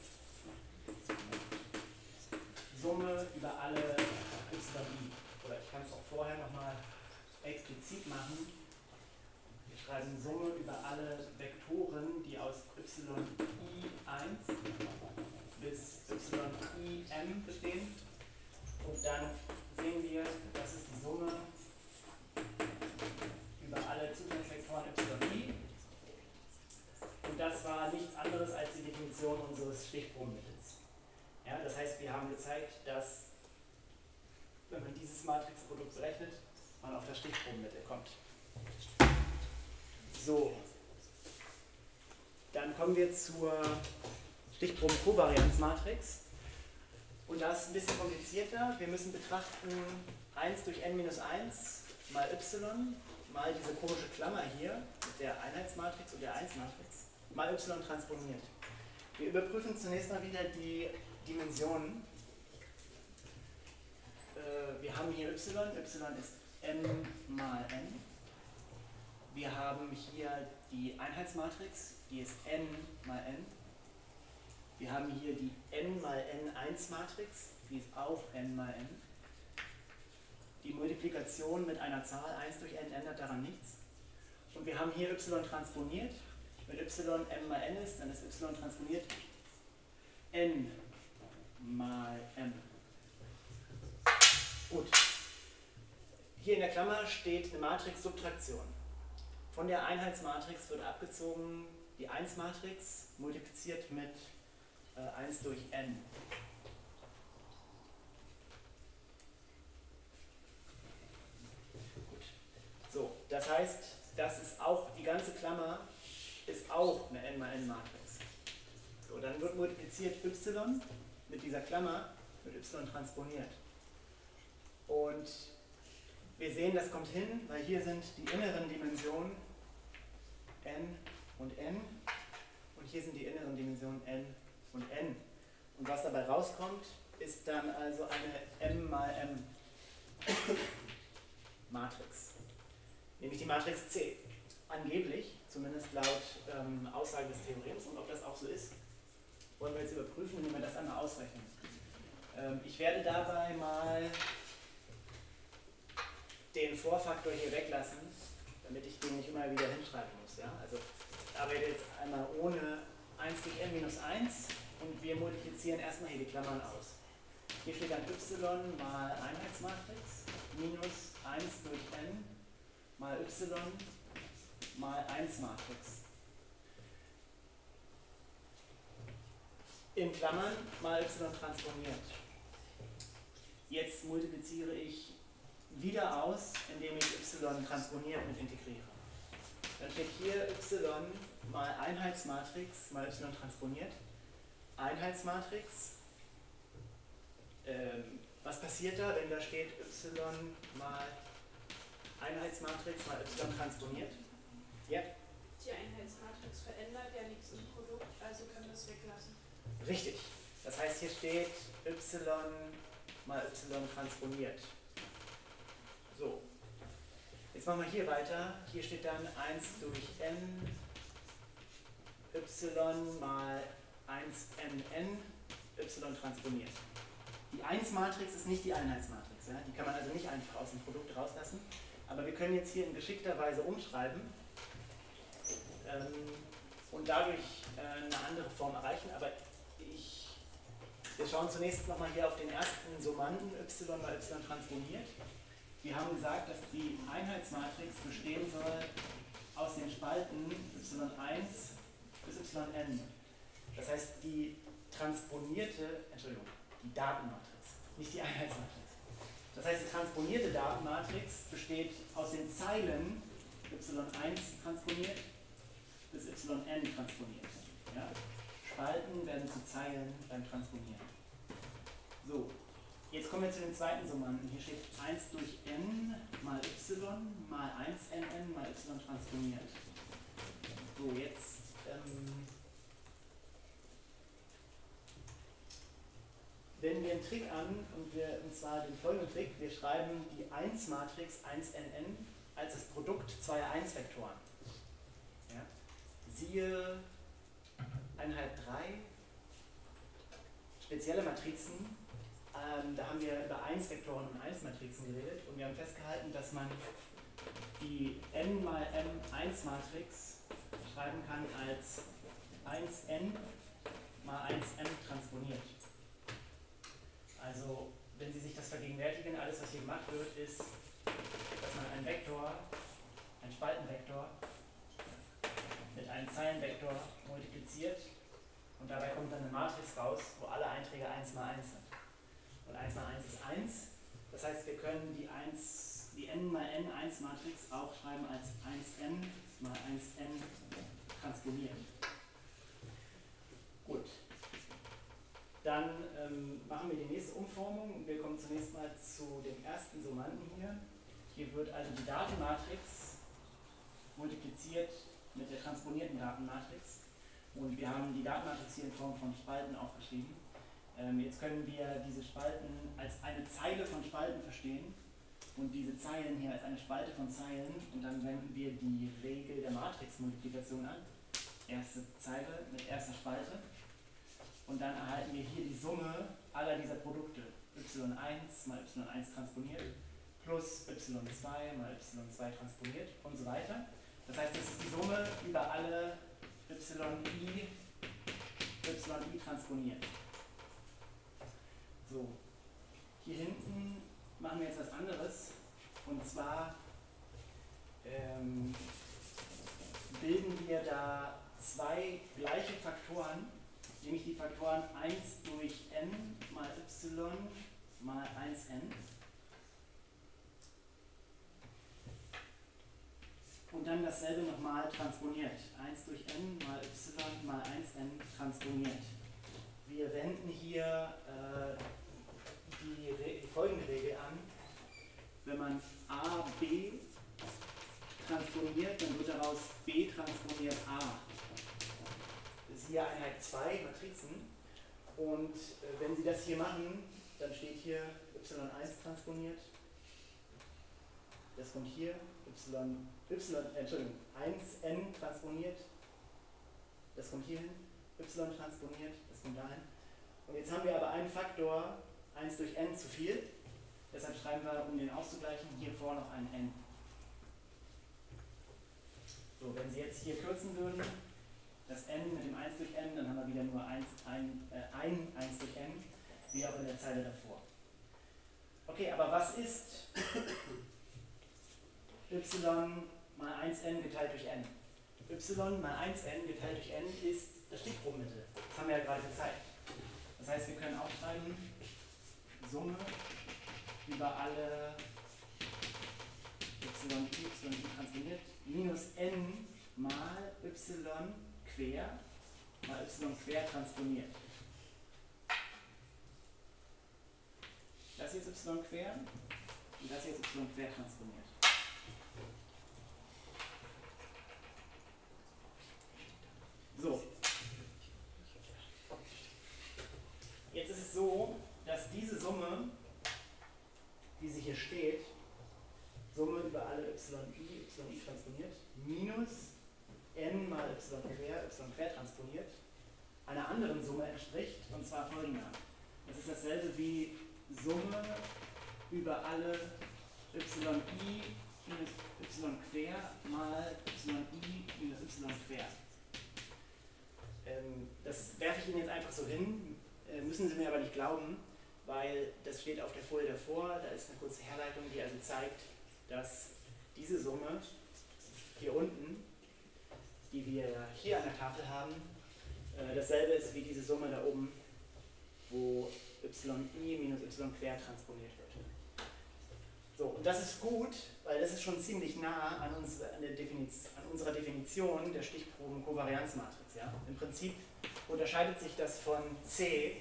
Summe über alle yi. Oder ich kann es auch vorher nochmal explizit machen. Wir schreiben Summe über alle Vektoren, die aus yi1 bis yim bestehen. Und dann sehen wir, das ist die Summe über alle Zufallsvektoren yi. Und das war nichts anderes als die Definition unseres Stichprobenmittels. Ja, das heißt, wir haben gezeigt, dass, wenn man dieses Matrixprodukt berechnet, man auf das Stichprobenmittel kommt. So, dann kommen wir zur Stichproben-Kovarianzmatrix. Und das ist ein bisschen komplizierter. Wir müssen betrachten 1 durch n minus 1 mal y mal diese komische Klammer hier mit der Einheitsmatrix und der 1-Matrix mal y transponiert. Wir überprüfen zunächst mal wieder die Dimensionen. Wir haben hier y ist m mal n. Wir haben hier die Einheitsmatrix, die ist n mal n. Wir haben hier die n mal n1-Matrix, die ist auch n mal n. Die Multiplikation mit einer Zahl 1 durch n ändert daran nichts. Und wir haben hier y transponiert. Wenn y m mal n ist, dann ist y transponiert n mal m. Gut. Hier in der Klammer steht eine Matrix-Subtraktion. Von der Einheitsmatrix wird abgezogen die 1-Matrix multipliziert mit 1 durch n. Gut. So, das heißt, das ist auch, die ganze Klammer ist auch eine n mal n-Matrix. So, dann wird multipliziert y mit dieser Klammer, wird y transponiert. Und wir sehen, das kommt hin, weil hier sind die inneren Dimensionen n und n und hier sind die inneren Dimensionen n und n. Und was dabei rauskommt, ist dann also eine m mal m Matrix. Nämlich die Matrix C. Angeblich, zumindest laut Aussage des Theorems, und ob das auch so ist, wollen wir jetzt überprüfen, indem wir das einmal ausrechnen. Ich werde dabei mal den Vorfaktor hier weglassen, damit ich den nicht immer wieder hinschreiben muss. Ja? Also ich arbeite jetzt einmal ohne 1 durch n minus 1 und wir multiplizieren erstmal hier die Klammern aus. Hier steht dann y mal Einheitsmatrix minus 1 durch n mal y mal 1 Matrix. In Klammern mal y transponiert. Jetzt multipliziere ich wieder aus, indem ich y transponiert mit integriere. Dann steht hier y mal Einheitsmatrix mal y transponiert. Einheitsmatrix. Was passiert da, wenn da steht y mal Einheitsmatrix mal y transponiert? Ja? Die Einheitsmatrix verändert ja nichts im Produkt, also können wir es weglassen. Richtig. Das heißt, hier steht y mal y transponiert. So. Jetzt machen wir hier weiter. Hier steht dann 1 durch n y mal 1nn y transponiert. Die 1-Matrix ist nicht die Einheitsmatrix. Ja? Die kann man also nicht einfach aus dem Produkt rauslassen. Aber wir können jetzt hier in geschickter Weise umschreiben und dadurch eine andere Form erreichen. Aber wir schauen zunächst nochmal hier auf den ersten Summanden y mal y transponiert. Wir haben gesagt, dass die Einheitsmatrix bestehen soll aus den Spalten y1 bis yn. Das heißt, die Datenmatrix, nicht die Einheitsmatrix. Das heißt, die transponierte Datenmatrix besteht aus den Zeilen y1 transponiert bis yn transponiert. Ja? Spalten werden zu Zeilen beim Transponieren. So, jetzt kommen wir zu den zweiten Summanden. Hier steht 1 durch n mal y mal 1nn mal y transponiert. So, jetzt wenden wir einen Trick an, und zwar den folgenden Trick. Wir schreiben die 1-Matrix 1nn als das Produkt zweier 1-Vektoren. Ja? Siehe Einheit 3, spezielle Matrizen. Da haben wir über 1-Vektoren und 1-Matrizen geredet und wir haben festgehalten, dass man die n mal m 1-Matrix schreiben kann als 1n mal 1m transponiert. Also, wenn Sie sich das vergegenwärtigen, alles was hier gemacht wird, ist, dass man einen Vektor, einen Spaltenvektor, mit einem Zeilenvektor multipliziert und dabei kommt dann eine Matrix raus, wo alle Einträge 1 mal 1 sind. Und 1 mal 1 ist 1, das heißt, wir können die n mal n 1 Matrix auch schreiben als 1n mal 1n transponiert. Gut. Dann machen wir die nächste Umformung und wir kommen zunächst mal zu dem ersten Summanden hier. Hier wird also die Datenmatrix multipliziert mit der transponierten Datenmatrix und wir haben die Datenmatrix hier in Form von Spalten aufgeschrieben. Jetzt können wir diese Spalten als eine Zeile von Spalten verstehen und diese Zeilen hier als eine Spalte von Zeilen und dann wenden wir die Regel der Matrixmultiplikation an. Erste Zeile mit erster Spalte. Und dann erhalten wir hier die Summe aller dieser Produkte. y1 mal y1 transponiert plus y2 mal y2 transponiert und so weiter. Das heißt, das ist die Summe über alle yi transponiert. So, hier hinten machen wir jetzt was anderes. Und zwar bilden wir da zwei gleiche Faktoren, nämlich die Faktoren 1 durch n mal y mal 1n. Und dann dasselbe nochmal transponiert. 1 durch n mal y mal 1n transponiert. Wir wenden hier die folgende Regel an. Wenn man a, b transponiert, dann wird daraus b transponiert a. Das ist hier Einheit 2 Matrizen. Und wenn Sie das hier machen, dann steht hier y1 transponiert. Das kommt hier, 1n transponiert. Das kommt hier hin, y transponiert, das kommt dahin. Und jetzt haben wir aber einen Faktor 1 durch n zu viel. Deshalb schreiben wir, um den auszugleichen, hier vor noch ein n. So, wenn Sie jetzt hier kürzen würden, das n mit dem 1 durch n, dann haben wir wieder nur ein 1 durch n, wie auch in der Zeile davor. Okay, aber was ist y mal 1n geteilt durch n? y mal 1n geteilt durch n ist das Stichprobenmittel. Das haben wir ja gerade gezeigt. Das heißt, wir können auch schreiben, Summe über alle y transponiert minus n mal y quer mal y quer transponiert. Das hier ist y quer und das hier ist y quer transponiert. hier steht, Summe über alle y transponiert, minus n mal y quer transponiert, einer anderen Summe entspricht, und zwar folgender. Das ist dasselbe wie Summe über alle y(i) minus y quer mal y(i) minus y quer. Das werfe ich Ihnen jetzt einfach so hin, müssen Sie mir aber nicht glauben, weil das steht auf der Folie davor, da ist eine kurze Herleitung, die also zeigt, dass diese Summe hier unten, die wir hier an der Tafel haben, dasselbe ist wie diese Summe da oben, wo y(i) minus y quer transponiert wird. So, und das ist gut, weil das ist schon ziemlich nah an unserer Definition der Stichproben-Kovarianzmatrix. Ja? Im Prinzip unterscheidet sich das von C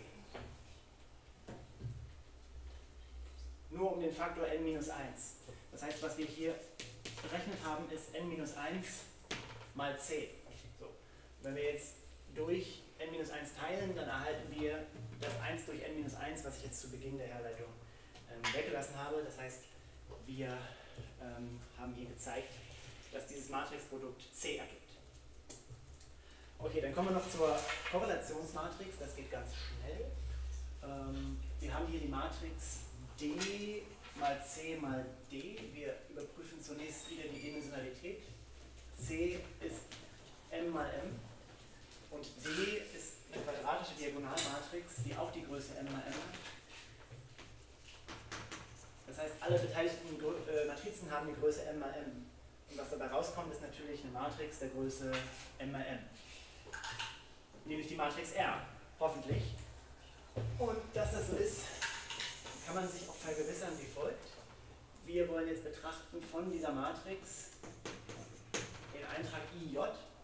nur um den Faktor n-1. Das heißt, was wir hier berechnet haben, ist n-1 mal c. So. Wenn wir jetzt durch n-1 teilen, dann erhalten wir das 1 durch n-1, was ich jetzt zu Beginn der Herleitung weggelassen habe. Das heißt, wir haben hier gezeigt, dass dieses Matrixprodukt C ergibt. Okay, dann kommen wir noch zur Korrelationsmatrix. Das geht ganz schnell. Wir haben hier die Matrix D mal C mal D. Wir überprüfen zunächst wieder die Dimensionalität. C ist m mal m und D ist eine quadratische Diagonalmatrix, die auch die Größe m mal m hat. Das heißt, alle beteiligten Matrizen haben die Größe m mal m. Und was dabei rauskommt, ist natürlich eine Matrix der Größe m mal m. Nämlich die Matrix R, hoffentlich. Und dass das so ist, kann man sich auch vergewissern wie folgt. Wir wollen jetzt betrachten von dieser Matrix den Eintrag IJ.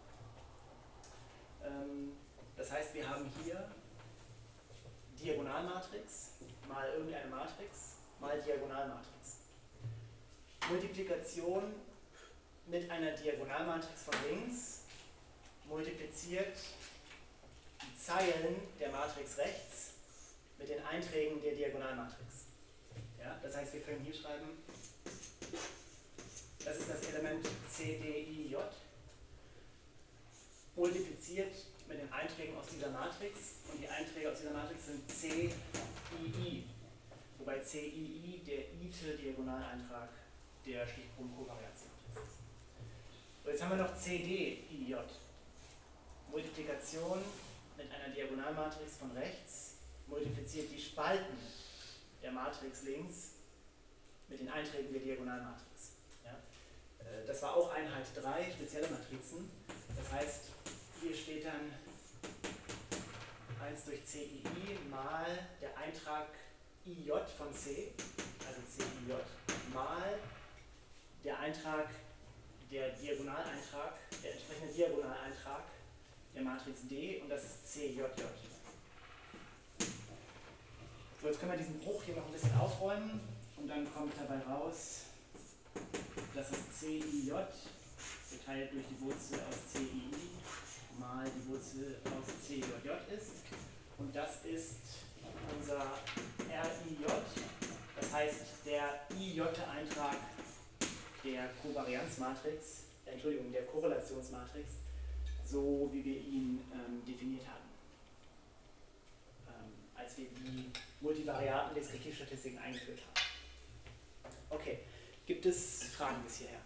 Das heißt, wir haben hier Diagonalmatrix mal irgendeine Matrix mal Diagonalmatrix. Multiplikation mit einer Diagonalmatrix von links multipliziert die Zeilen der Matrix rechts mit den Einträgen der Diagonalmatrix. Ja, das heißt, wir können hier schreiben, das ist das Element CDIJ, multipliziert mit den Einträgen aus dieser Matrix, und die Einträge aus dieser Matrix sind CII, wobei CII der ite Diagonaleintrag der Stichproben-Kovarianzmatrix ist. So, jetzt haben wir noch CDIJ, Multiplikation mit einer Diagonalmatrix von rechts, multipliziert die Spalten der Matrix links mit den Einträgen der Diagonalmatrix. Ja? Das war auch Einheit 3, spezielle Matrizen. Das heißt, hier steht dann 1 durch CII mal der Eintrag IJ von C, also CIJ, mal der Eintrag, der Diagonaleintrag, der entsprechende Diagonaleintrag der Matrix D, und das ist CJJ. So, jetzt können wir diesen Bruch hier noch ein bisschen aufräumen und dann kommt dabei raus, dass das CIJ geteilt durch die Wurzel aus CII mal die Wurzel aus CJJ ist, und das ist unser RIJ, das heißt der IJ-Eintrag der Kovarianzmatrix, der Korrelationsmatrix, so wie wir ihn definiert haben, als wir die multivariaten Deskriptivstatistiken eingeführt haben. Okay, gibt es Fragen bis hierher?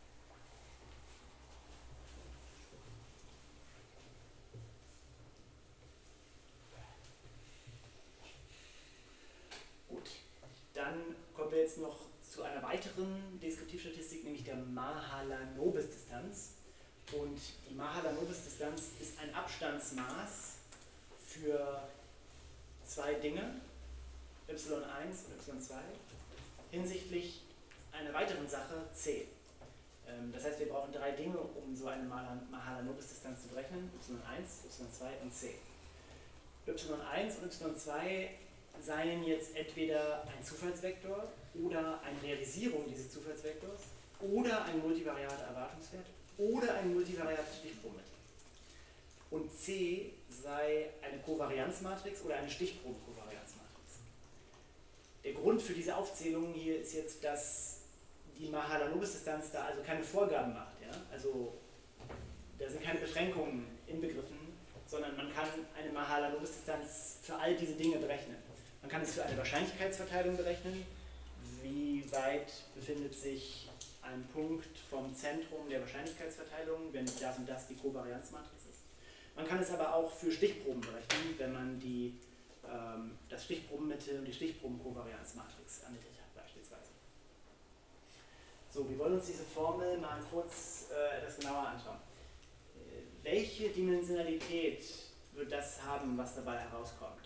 Gut, dann kommen wir jetzt noch zu einer weiteren Deskriptivstatistik, nämlich der Mahalanobis-Distanz. Und die Mahalanobis-Distanz ist ein Abstandsmaß für zwei Dinge, y1 und y2, hinsichtlich einer weiteren Sache, c. Das heißt, wir brauchen drei Dinge, um so eine Mahalanobis-Distanz zu berechnen, y1, y2 und c. y1 und y2 seien jetzt entweder ein Zufallsvektor oder eine Realisierung dieses Zufallsvektors oder ein multivariater Erwartungswert oder ein multivariates Stichprobenmittel. Und C sei eine Kovarianzmatrix oder eine Stichprobenkovarianzmatrix. Der Grund für diese Aufzählung hier ist jetzt, dass die Mahalanobis-Distanz da also keine Vorgaben macht. Ja? Also da sind keine Beschränkungen inbegriffen, sondern man kann eine Mahalanobis-Distanz für all diese Dinge berechnen. Man kann es für eine Wahrscheinlichkeitsverteilung berechnen. Wie weit befindet sich ein Punkt vom Zentrum der Wahrscheinlichkeitsverteilung, wenn das und das die Kovarianzmatrix ist. Man kann es aber auch für Stichproben berechnen, wenn man das Stichprobenmittel und die Stichprobenkovarianzmatrix ermittelt hat beispielsweise. So, wir wollen uns diese Formel mal kurz etwas genauer anschauen. Welche Dimensionalität wird das haben, was dabei herauskommt?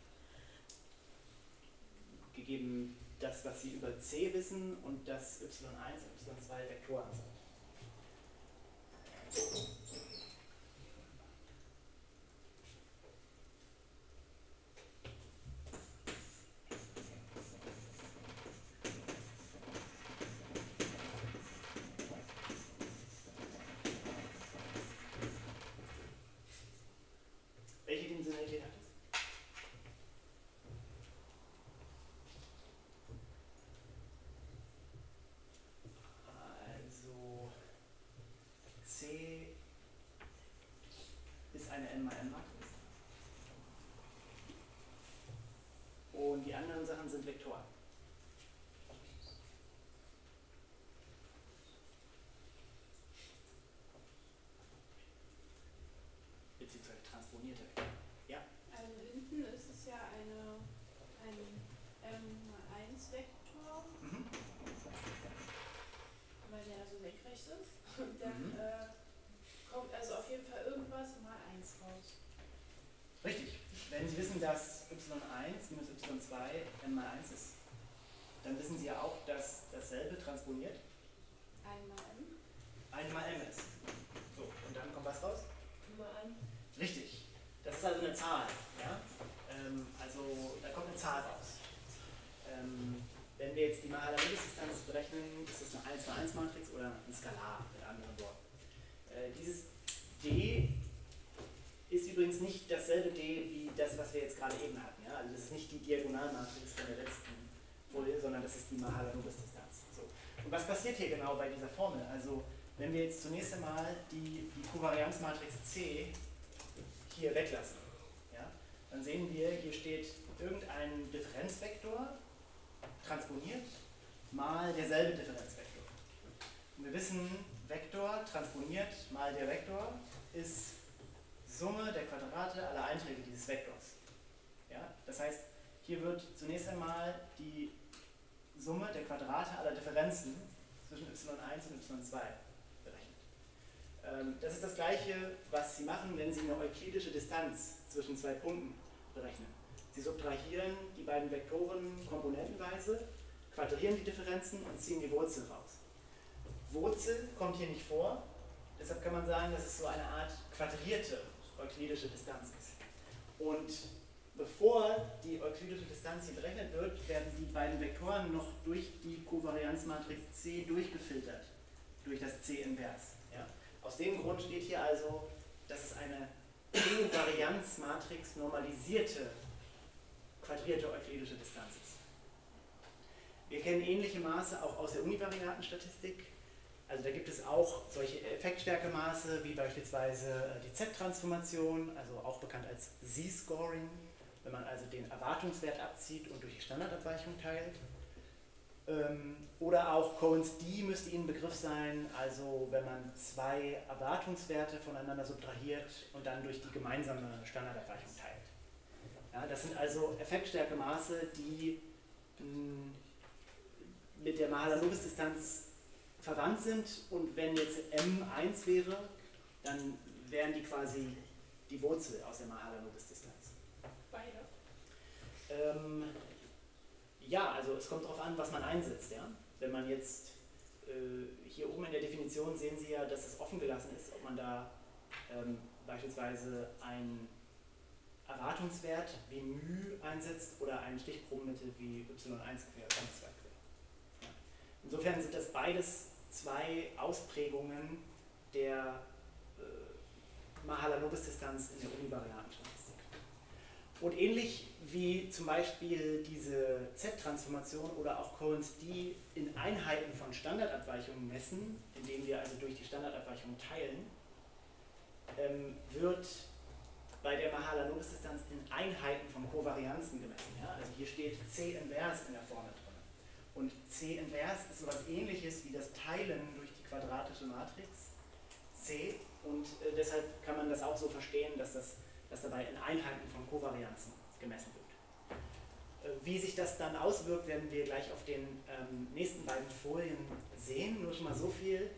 Gegeben das, was Sie über C wissen und dass y1 und y2 Vektoren sind. Welche Dimensionalität hat es? Also C ist eine n mal n Matrix. Und die anderen Sachen sind Vektoren. Beziehungsweise transponierte Vektoren. Ja? Also hinten ist es ja ein M1-Vektor, Mhm. weil der so senkrecht ist. Und dann kommt also auf jeden Fall irgendwas mal 1 raus. Richtig. Wenn Sie wissen, dass y1 minus y2 n mal 1 ist, dann wissen Sie ja auch, dass dasselbe transponiert Einmal M. 1 mal m ist. So, und dann kommt was raus? Nummer an. Richtig. Das ist also eine Zahl. Ja? Also da kommt eine Zahl raus. Wenn wir jetzt die Mahalanobis-Distanz berechnen, ist das eine 1 mal 1 Matrix oder ein Skalar, mit anderen Worten. Dieses D ist übrigens nicht dasselbe D wie das, was wir jetzt gerade eben hatten. Ja? Also das ist nicht die Diagonalmatrix von der letzten Folie, sondern das ist die Mahalanobis-Distanz. So. Und was passiert hier genau bei dieser Formel? Also wenn wir jetzt zunächst einmal die Kovarianzmatrix C hier weglassen, ja? Dann sehen wir, hier steht irgendein Differenzvektor transponiert mal derselbe Differenzvektor. Und wir wissen, Vektor transponiert mal der Vektor ist Summe der Quadrate aller Einträge dieses Vektors. Ja? Das heißt, hier wird zunächst einmal die Summe der Quadrate aller Differenzen zwischen y1 und y2 berechnet. Das ist das Gleiche, was Sie machen, wenn Sie eine euklidische Distanz zwischen zwei Punkten berechnen. Sie subtrahieren die beiden Vektoren komponentenweise, quadrieren die Differenzen und ziehen die Wurzel raus. Wurzel kommt hier nicht vor, deshalb kann man sagen, dass es so eine Art quadrierte euklidische Distanz ist. Und bevor die euklidische Distanz hier berechnet wird, werden die beiden Vektoren noch durch die Kovarianzmatrix C durchgefiltert, durch das C-Invers. Ja? Aus dem Grund steht hier also, dass es eine Kovarianzmatrix normalisierte quadrierte euklidische Distanz ist. Wir kennen ähnliche Maße auch aus der univariaten Statistik. Also da gibt es auch solche Effektstärkemaße wie beispielsweise die Z-Transformation, also auch bekannt als Z-Scoring, wenn man also den Erwartungswert abzieht und durch die Standardabweichung teilt. Oder auch Cohen's d müsste Ihnen ein Begriff sein, also wenn man zwei Erwartungswerte voneinander subtrahiert und dann durch die gemeinsame Standardabweichung teilt. Ja, das sind also Effektstärkemaße, die mit der Mahalanobis-Distanz verwandt sind, und wenn jetzt M1 wäre, dann wären die quasi die Wurzel aus der Mahalanobis-Distanz. Beide? Ja, also es kommt darauf an, was man einsetzt. Ja? Wenn man jetzt, hier oben in der Definition sehen Sie ja, dass es offen gelassen ist, ob man da beispielsweise einen Erwartungswert wie μ einsetzt oder ein Stichprobenmittel wie y1 quer, y2 quer. Ja? Insofern sind das beides zwei Ausprägungen der Mahalanobis-Distanz in der univariaten Statistik. Und ähnlich wie zum Beispiel diese Z-Transformation oder auch Cohen's d in Einheiten von Standardabweichungen messen, indem wir also durch die Standardabweichung teilen, wird bei der Mahalanobis-Distanz in Einheiten von Kovarianzen gemessen. Ja? Also hier steht C invers in der Formel drin. Und C invers ist so etwas Ähnliches wie das Teilen durch die quadratische Matrix C. Und deshalb kann man das auch so verstehen, dass dabei in Einheiten von Kovarianzen gemessen wird. Wie sich das dann auswirkt, werden wir gleich auf den nächsten beiden Folien sehen. Nur schon mal so viel.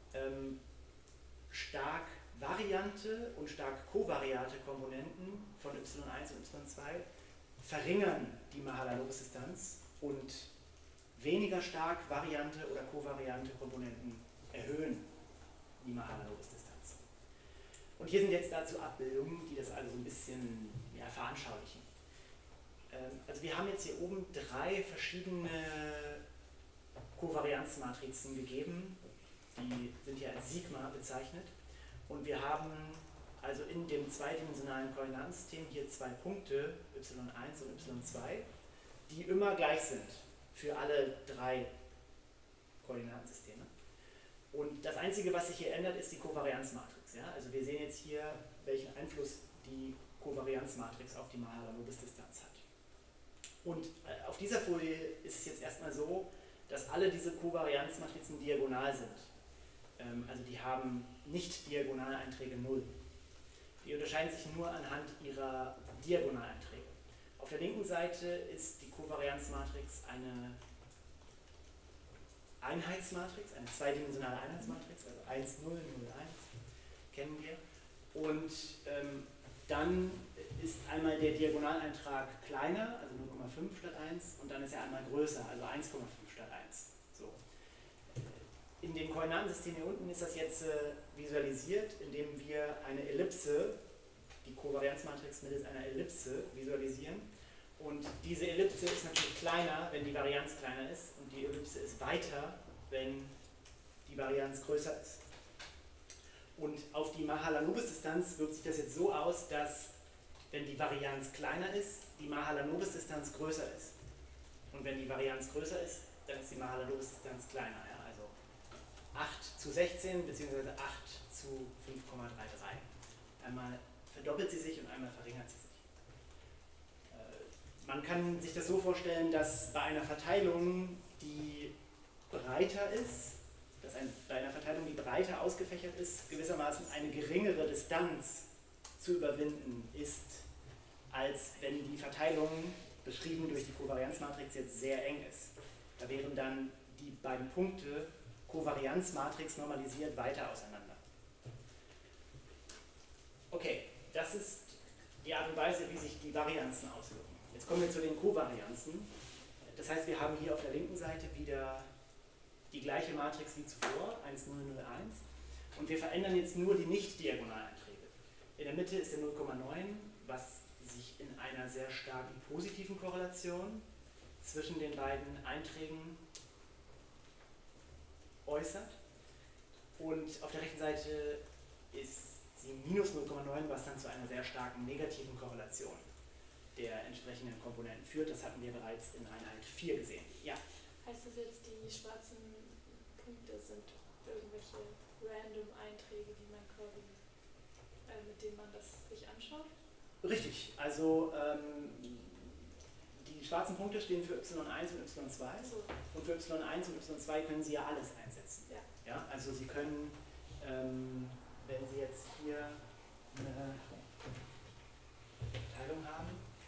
Stark variante und stark kovariate Komponenten von y1 und y2 verringern die Mahalanobis-Distanz und weniger stark variante oder kovariante Komponenten erhöhen die Mahalanobis-Distanz. Und hier sind jetzt dazu Abbildungen, die das also ein bisschen veranschaulichen. Also wir haben jetzt hier oben 3 verschiedene Kovarianzmatrizen gegeben, die sind hier als Sigma bezeichnet. Und wir haben also in dem zweidimensionalen Koordinatensystem hier 2 Punkte, y1 und y2, die immer gleich sind für alle 3 Koordinatensysteme. Und das Einzige, was sich hier ändert, ist die Kovarianzmatrix. Ja? Also wir sehen jetzt hier, welchen Einfluss die Kovarianzmatrix auf die Mahalanobis-Distanz hat. Und auf dieser Folie ist es jetzt erstmal so, dass alle diese Kovarianzmatrizen diagonal sind. Also die haben nicht Diagonaleinträge 0. Die unterscheiden sich nur anhand ihrer Diagonaleinträge. Auf der linken Seite ist die Kovarianzmatrix eine Einheitsmatrix, eine zweidimensionale Einheitsmatrix, also 1, 0, 0, 1, kennen wir. Und dann ist einmal der Diagonaleintrag kleiner, also 0,5 statt 1, und dann ist er einmal größer, also 1,5 statt 1. So. In dem Koordinatensystem hier unten ist das jetzt visualisiert, indem wir eine Ellipse, die Kovarianzmatrix mittels einer Ellipse visualisieren. Und diese Ellipse ist natürlich kleiner, wenn die Varianz kleiner ist, und die Ellipse ist weiter, wenn die Varianz größer ist. Und auf die Mahalanobis-Distanz wirkt sich das jetzt so aus, dass, wenn die Varianz kleiner ist, die Mahalanobis-Distanz größer ist. Und wenn die Varianz größer ist, dann ist die Mahalanobis-Distanz kleiner. Ja? Also 8 zu 16 bzw. 8 zu 5,33. Einmal verdoppelt sie sich und einmal verringert sie sich. Man kann sich das so vorstellen, dass bei einer Verteilung, die breiter ist, bei einer Verteilung, die breiter ausgefächert ist, gewissermaßen eine geringere Distanz zu überwinden ist, als wenn die Verteilung, beschrieben durch die Kovarianzmatrix, jetzt sehr eng ist. Da wären dann die beiden Punkte Kovarianzmatrix normalisiert weiter auseinander. Okay, das ist die Art und Weise, wie sich die Varianzen auswirken. Jetzt kommen wir zu den Kovarianzen. Das heißt, wir haben hier auf der linken Seite wieder die gleiche Matrix wie zuvor, 1, 0, 0, 1. Und wir verändern jetzt nur die Nicht-Diagonaleinträge. In der Mitte ist der 0,9, was sich in einer sehr starken positiven Korrelation zwischen den beiden Einträgen äußert. Und auf der rechten Seite ist sie minus 0,9, was dann zu einer sehr starken negativen Korrelation der entsprechenden Komponenten führt. Das hatten wir bereits in Einheit 4 gesehen. Ja. Heißt das jetzt, die schwarzen Punkte sind irgendwelche random Einträge, die man quasi, mit denen man das sich anschaut? Richtig, also die schwarzen Punkte stehen für y1 und y2. So. Und für y1 und y2 können Sie ja alles einsetzen. Ja. Ja, also Sie können, wenn Sie jetzt hier eine Teilung haben,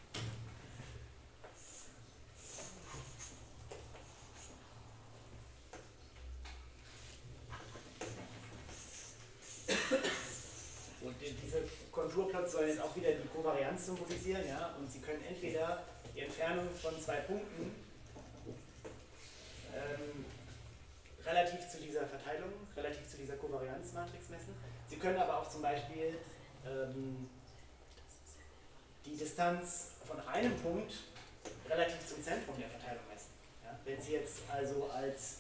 und diese Konturplots sollen jetzt auch wieder die Kovarianz symbolisieren, ja, und Sie können entweder die Entfernung von 2 Punkten relativ zu dieser Verteilung, relativ zu dieser Kovarianzmatrix messen. Sie können aber auch zum Beispiel die Distanz von einem Punkt relativ zum Zentrum der Verteilung messen. Ja? Wenn Sie jetzt also als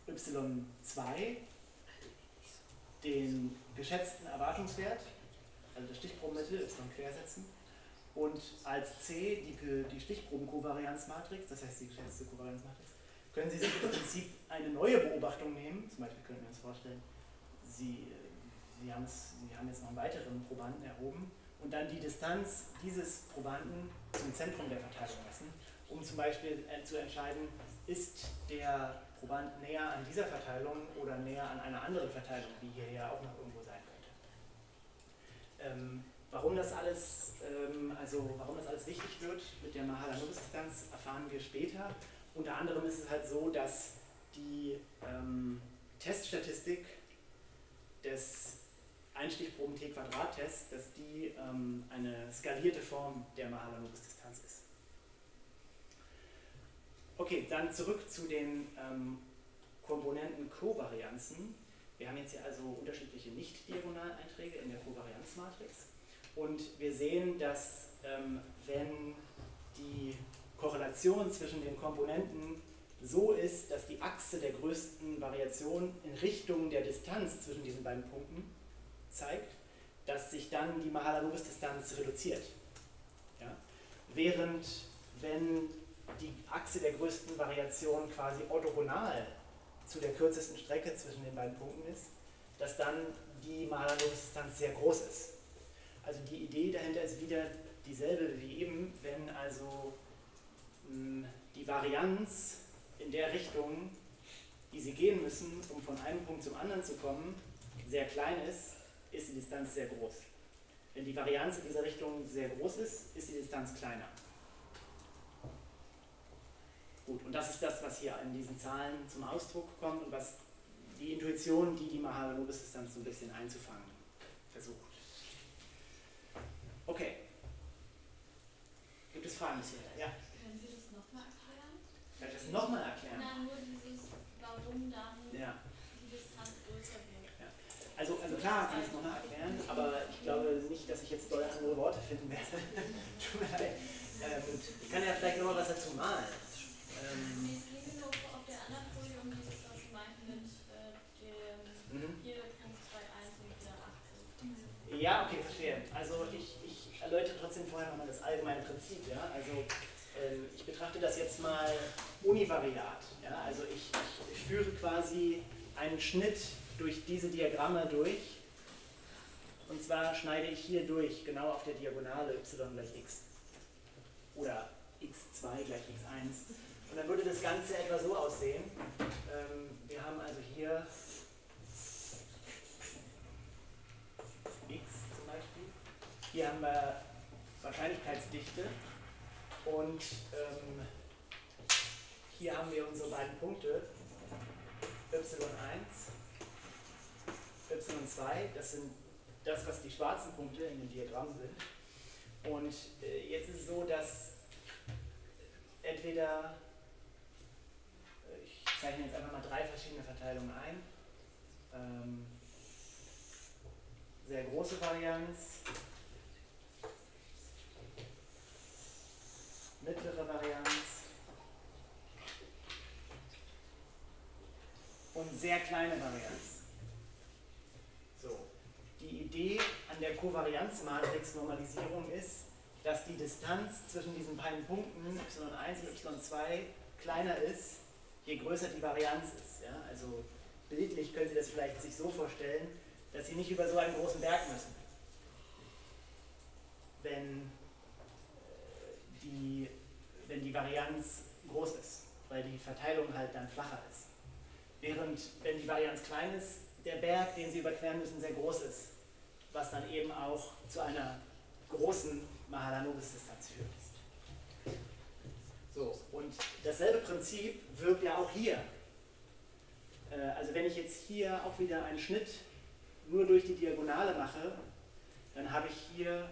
y2 den geschätzten Erwartungswert also das Stichprobenmittel, y quersetzen, und als C die Stichproben-Kovarianzmatrix, das heißt die geschätzte Kovarianzmatrix, können Sie sich im Prinzip eine neue Beobachtung nehmen. Zum Beispiel könnten wir uns vorstellen, Sie haben jetzt noch einen weiteren Probanden erhoben und dann die Distanz dieses Probanden zum Zentrum der Verteilung messen, um zum Beispiel zu entscheiden, ist der Proband näher an dieser Verteilung oder näher an einer anderen Verteilung, die hier ja auch noch irgendwo sein könnte. Warum das alles wichtig wird mit der Mahalanobis-Distanz, erfahren wir später. Unter anderem ist es halt so, dass die Teststatistik des Einstichproben-T-Quadrat-Tests, dass die eine skalierte Form der Mahalanobis-Distanz ist. Okay, dann zurück zu den Komponenten-Kovarianzen. Wir haben jetzt hier also unterschiedliche Nicht-Diagonaleinträge in der Kovarianzmatrix und wir sehen, dass wenn die Korrelation zwischen den Komponenten so ist, dass die Achse der größten Variation in Richtung der Distanz zwischen diesen beiden Punkten zeigt, dass sich dann die Mahalanobis-Distanz reduziert. Ja? Während wenn die Achse der größten Variation quasi orthogonal zu der kürzesten Strecke zwischen den beiden Punkten ist, dass dann die Mahalanobis-Distanz sehr groß ist. Also die Idee dahinter ist wieder dieselbe wie eben, wenn also die Varianz in der Richtung, die Sie gehen müssen, um von einem Punkt zum anderen zu kommen, sehr klein ist, ist die Distanz sehr groß. Wenn die Varianz in dieser Richtung sehr groß ist, ist die Distanz kleiner. Gut, und das ist das, was hier in diesen Zahlen zum Ausdruck kommt und was die Intuition, die Mahalanobis-Distanz so ein bisschen einzufangen versucht. Okay. Gibt es Fragen bisher? Ja? Können Sie das nochmal erklären? Kann ich das nochmal erklären? Nein, nur dieses, warum dann Ja. die Distanz größer wird. Ja. Also klar kann ich es nochmal erklären, aber ich glaube nicht, dass ich jetzt doll andere Worte finden werde. Tut mir leid. Ich kann ja vielleicht nochmal was dazu malen. Nee, es ging nur auf der anderen Folie um dieses, was Sie meinten mit dem 4.21 und der 18. Ja, okay, verstehe. Also ich erläutere trotzdem vorher nochmal das allgemeine Prinzip. Ja? Also ich betrachte das jetzt mal univariat. Ja? Also ich führe quasi einen Schnitt durch diese Diagramme durch. Und zwar schneide ich hier durch, genau auf der Diagonale y gleich x. Oder x2 gleich x1. Und dann würde das Ganze etwa so aussehen. Wir haben also hier x zum Beispiel. Hier haben wir Wahrscheinlichkeitsdichte und hier haben wir unsere beiden Punkte y1, y2. Das sind das, was die schwarzen Punkte in dem Diagramm sind. Und jetzt ist es so, dass entweder, ich zeichne jetzt einfach mal 3 verschiedene Verteilungen ein. Sehr große Varianz, mittlere Varianz und sehr kleine Varianz. So, die Idee an der Kovarianzmatrix-Normalisierung ist, dass die Distanz zwischen diesen beiden Punkten y1 und y2 kleiner ist, je größer die Varianz ist. Ja? Also bildlich können Sie das vielleicht sich so vorstellen, dass Sie nicht über so einen großen Berg müssen, wenn die Varianz groß ist, weil die Verteilung halt dann flacher ist. Während, wenn die Varianz klein ist, der Berg, den Sie überqueren müssen, sehr groß ist, was dann eben auch zu einer großen Mahalanobis-Distanz führt. So, und dasselbe Prinzip wirkt ja auch hier. Also wenn ich jetzt hier auch wieder einen Schnitt nur durch die Diagonale mache, dann habe ich hier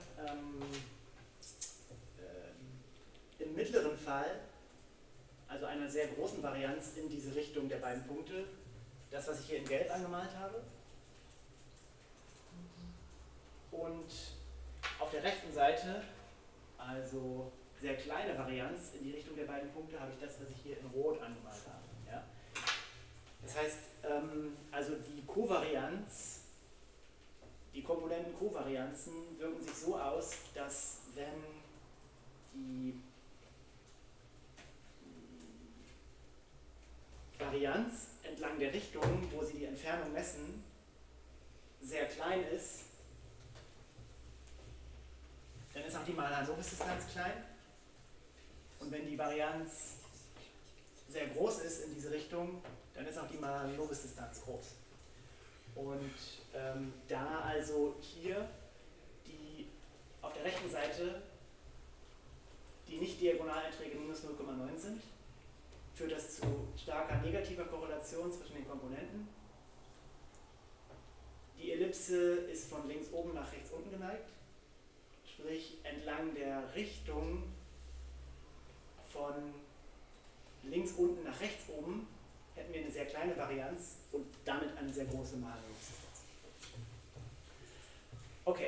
im mittleren Fall, also einer sehr großen Varianz in diese Richtung der beiden Punkte, das, was ich hier in Gelb angemalt habe. Und auf der rechten Seite, also sehr kleine Varianz in die Richtung der beiden Punkte, habe ich das, was ich hier in Rot angemalt habe. Ja? Das heißt, also die Kovarianz die Komponenten-Kovarianzen wirken sich so aus, dass wenn die Varianz entlang der Richtung, wo Sie die Entfernung messen, sehr klein ist, dann ist auch die Maler-Lobes-Distanz klein. Und wenn die Varianz sehr groß ist in diese Richtung, dann ist auch die Maler-Lobes-Distanz groß. Und da also hier auf der rechten Seite die Nicht-Diagonaleinträge minus 0,9 sind, führt das zu starker negativer Korrelation zwischen den Komponenten. Die Ellipse ist von links oben nach rechts unten geneigt, sprich entlang der Richtung von links unten nach rechts oben hätten wir eine sehr kleine Varianz und damit eine sehr große Maler-Lobes-Distanz. Okay.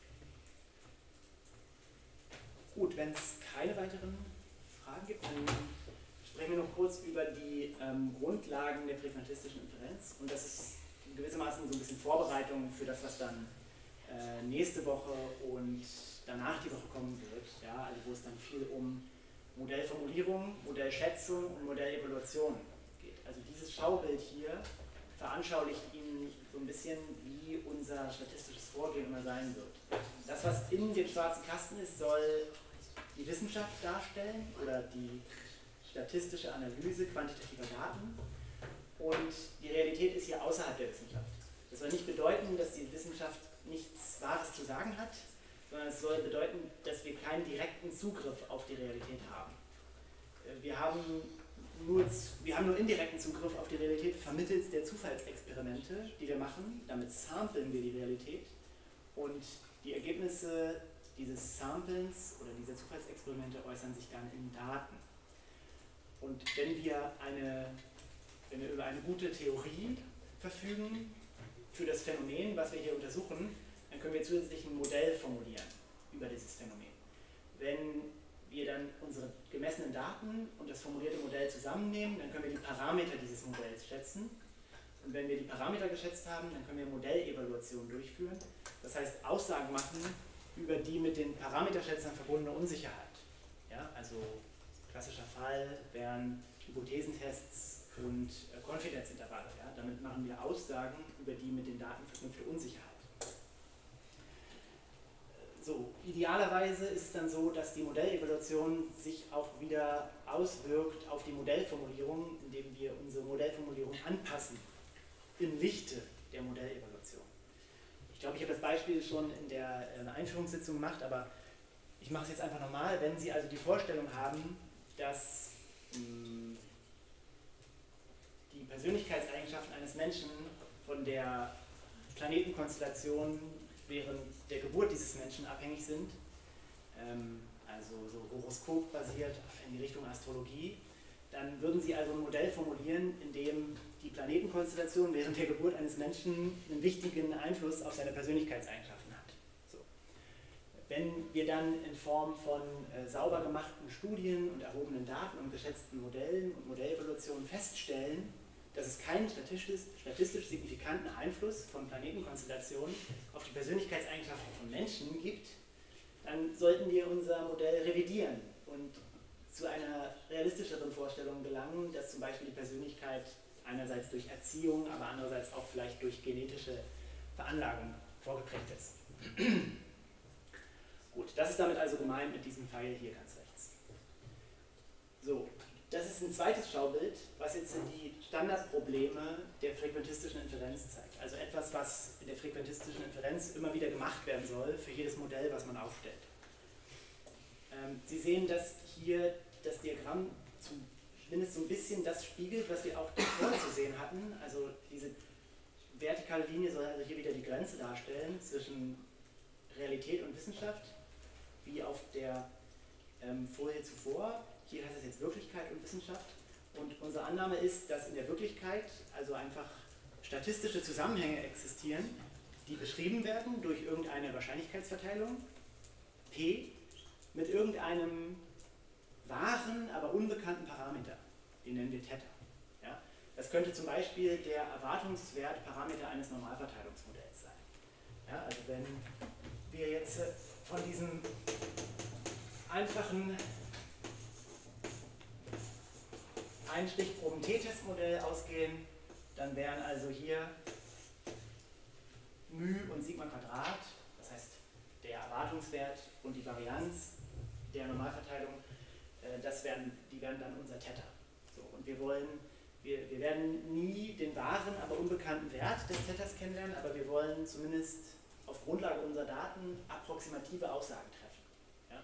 Gut, wenn es keine weiteren Fragen gibt, dann sprechen wir noch kurz über die Grundlagen der frequentistischen Inferenz. Und das ist gewissermaßen so ein bisschen Vorbereitung für das, was dann nächste Woche und danach die Woche kommen wird. Ja, also wo es dann viel um Modellformulierung, Modellschätzung und Modellevaluation geht. Also dieses Schaubild hier veranschaulicht Ihnen so ein bisschen, wie unser statistisches Vorgehen immer sein wird. Das, was in dem schwarzen Kasten ist, soll die Wissenschaft darstellen oder die statistische Analyse quantitativer Daten, und die Realität ist hier außerhalb der Wissenschaft. Das soll nicht bedeuten, dass die Wissenschaft nichts Wahres zu sagen hat, sondern es soll bedeuten, dass wir keinen direkten Zugriff auf die Realität haben. Wir haben nur indirekten Zugriff auf die Realität vermittels der Zufallsexperimente, die wir machen. Damit samplen wir die Realität, und die Ergebnisse dieses Samplens oder dieser Zufallsexperimente äußern sich dann in Daten. Und wenn wir über eine gute Theorie verfügen für das Phänomen, was wir hier untersuchen, dann können wir zusätzlich ein Modell formulieren über dieses Phänomen. Wenn wir dann unsere gemessenen Daten und das formulierte Modell zusammennehmen, dann können wir die Parameter dieses Modells schätzen. Und wenn wir die Parameter geschätzt haben, dann können wir Modellevaluation durchführen. Das heißt, Aussagen machen über die mit den Parameterschätzern verbundene Unsicherheit. Ja, also klassischer Fall wären Hypothesentests und Konfidenzintervalle. Ja? Damit machen wir Aussagen über die mit den Daten verknüpfte Unsicherheit. So, idealerweise ist es dann so, dass die Modellevaluation sich auch wieder auswirkt auf die Modellformulierung, indem wir unsere Modellformulierung anpassen im Lichte der Modellevaluation. Ich glaube, ich habe das Beispiel schon in der Einführungssitzung gemacht, aber ich mache es jetzt einfach nochmal. Wenn Sie also die Vorstellung haben, dass die Persönlichkeitseigenschaften eines Menschen von der Planetenkonstellation während der Geburt dieses Menschen abhängig sind, also so horoskopbasiert in die Richtung Astrologie, dann würden Sie also ein Modell formulieren, in dem die Planetenkonstellation während der Geburt eines Menschen einen wichtigen Einfluss auf seine Persönlichkeitseigenschaften hat. So. Wenn wir dann in Form von sauber gemachten Studien und erhobenen Daten und geschätzten Modellen und Modellevaluationen feststellen, dass es keinen statistisch signifikanten Einfluss von Planetenkonstellationen auf die Persönlichkeitseigenschaften von Menschen gibt, dann sollten wir unser Modell revidieren und zu einer realistischeren Vorstellung gelangen, dass zum Beispiel die Persönlichkeit einerseits durch Erziehung, aber andererseits auch vielleicht durch genetische Veranlagung vorgeprägt ist. Gut, das ist damit also gemeint mit diesem Pfeil hier ganz rechts. So, das ist ein zweites Schaubild, was jetzt die Standardprobleme der frequentistischen Inferenz zeigt. Also etwas, was in der frequentistischen Inferenz immer wieder gemacht werden soll für jedes Modell, was man aufstellt. Sie sehen, dass hier das Diagramm zumindest so ein bisschen das spiegelt, was wir auch davor zu sehen hatten. Also diese vertikale Linie soll also hier wieder die Grenze darstellen zwischen Realität und Wissenschaft, wie auf der Folie zuvor. Hier heißt es jetzt Wirklichkeit und Wissenschaft. Und unsere Annahme ist, dass in der Wirklichkeit also einfach statistische Zusammenhänge existieren, die beschrieben werden durch irgendeine Wahrscheinlichkeitsverteilung, P, mit irgendeinem wahren, aber unbekannten Parameter. Den nennen wir Theta. Ja? Das könnte zum Beispiel der Erwartungswertparameter eines Normalverteilungsmodells sein. Ja, also wenn wir jetzt von diesem einfachen Ein-Stichproben-T-Testmodell ausgehen, dann wären also hier μ und Sigma Quadrat, das heißt der Erwartungswert und die Varianz der Normalverteilung, die wären dann unser Theta. So, und wir werden nie den wahren, aber unbekannten Wert des Thetas kennenlernen, aber wir wollen zumindest auf Grundlage unserer Daten approximative Aussagen treffen. Ja?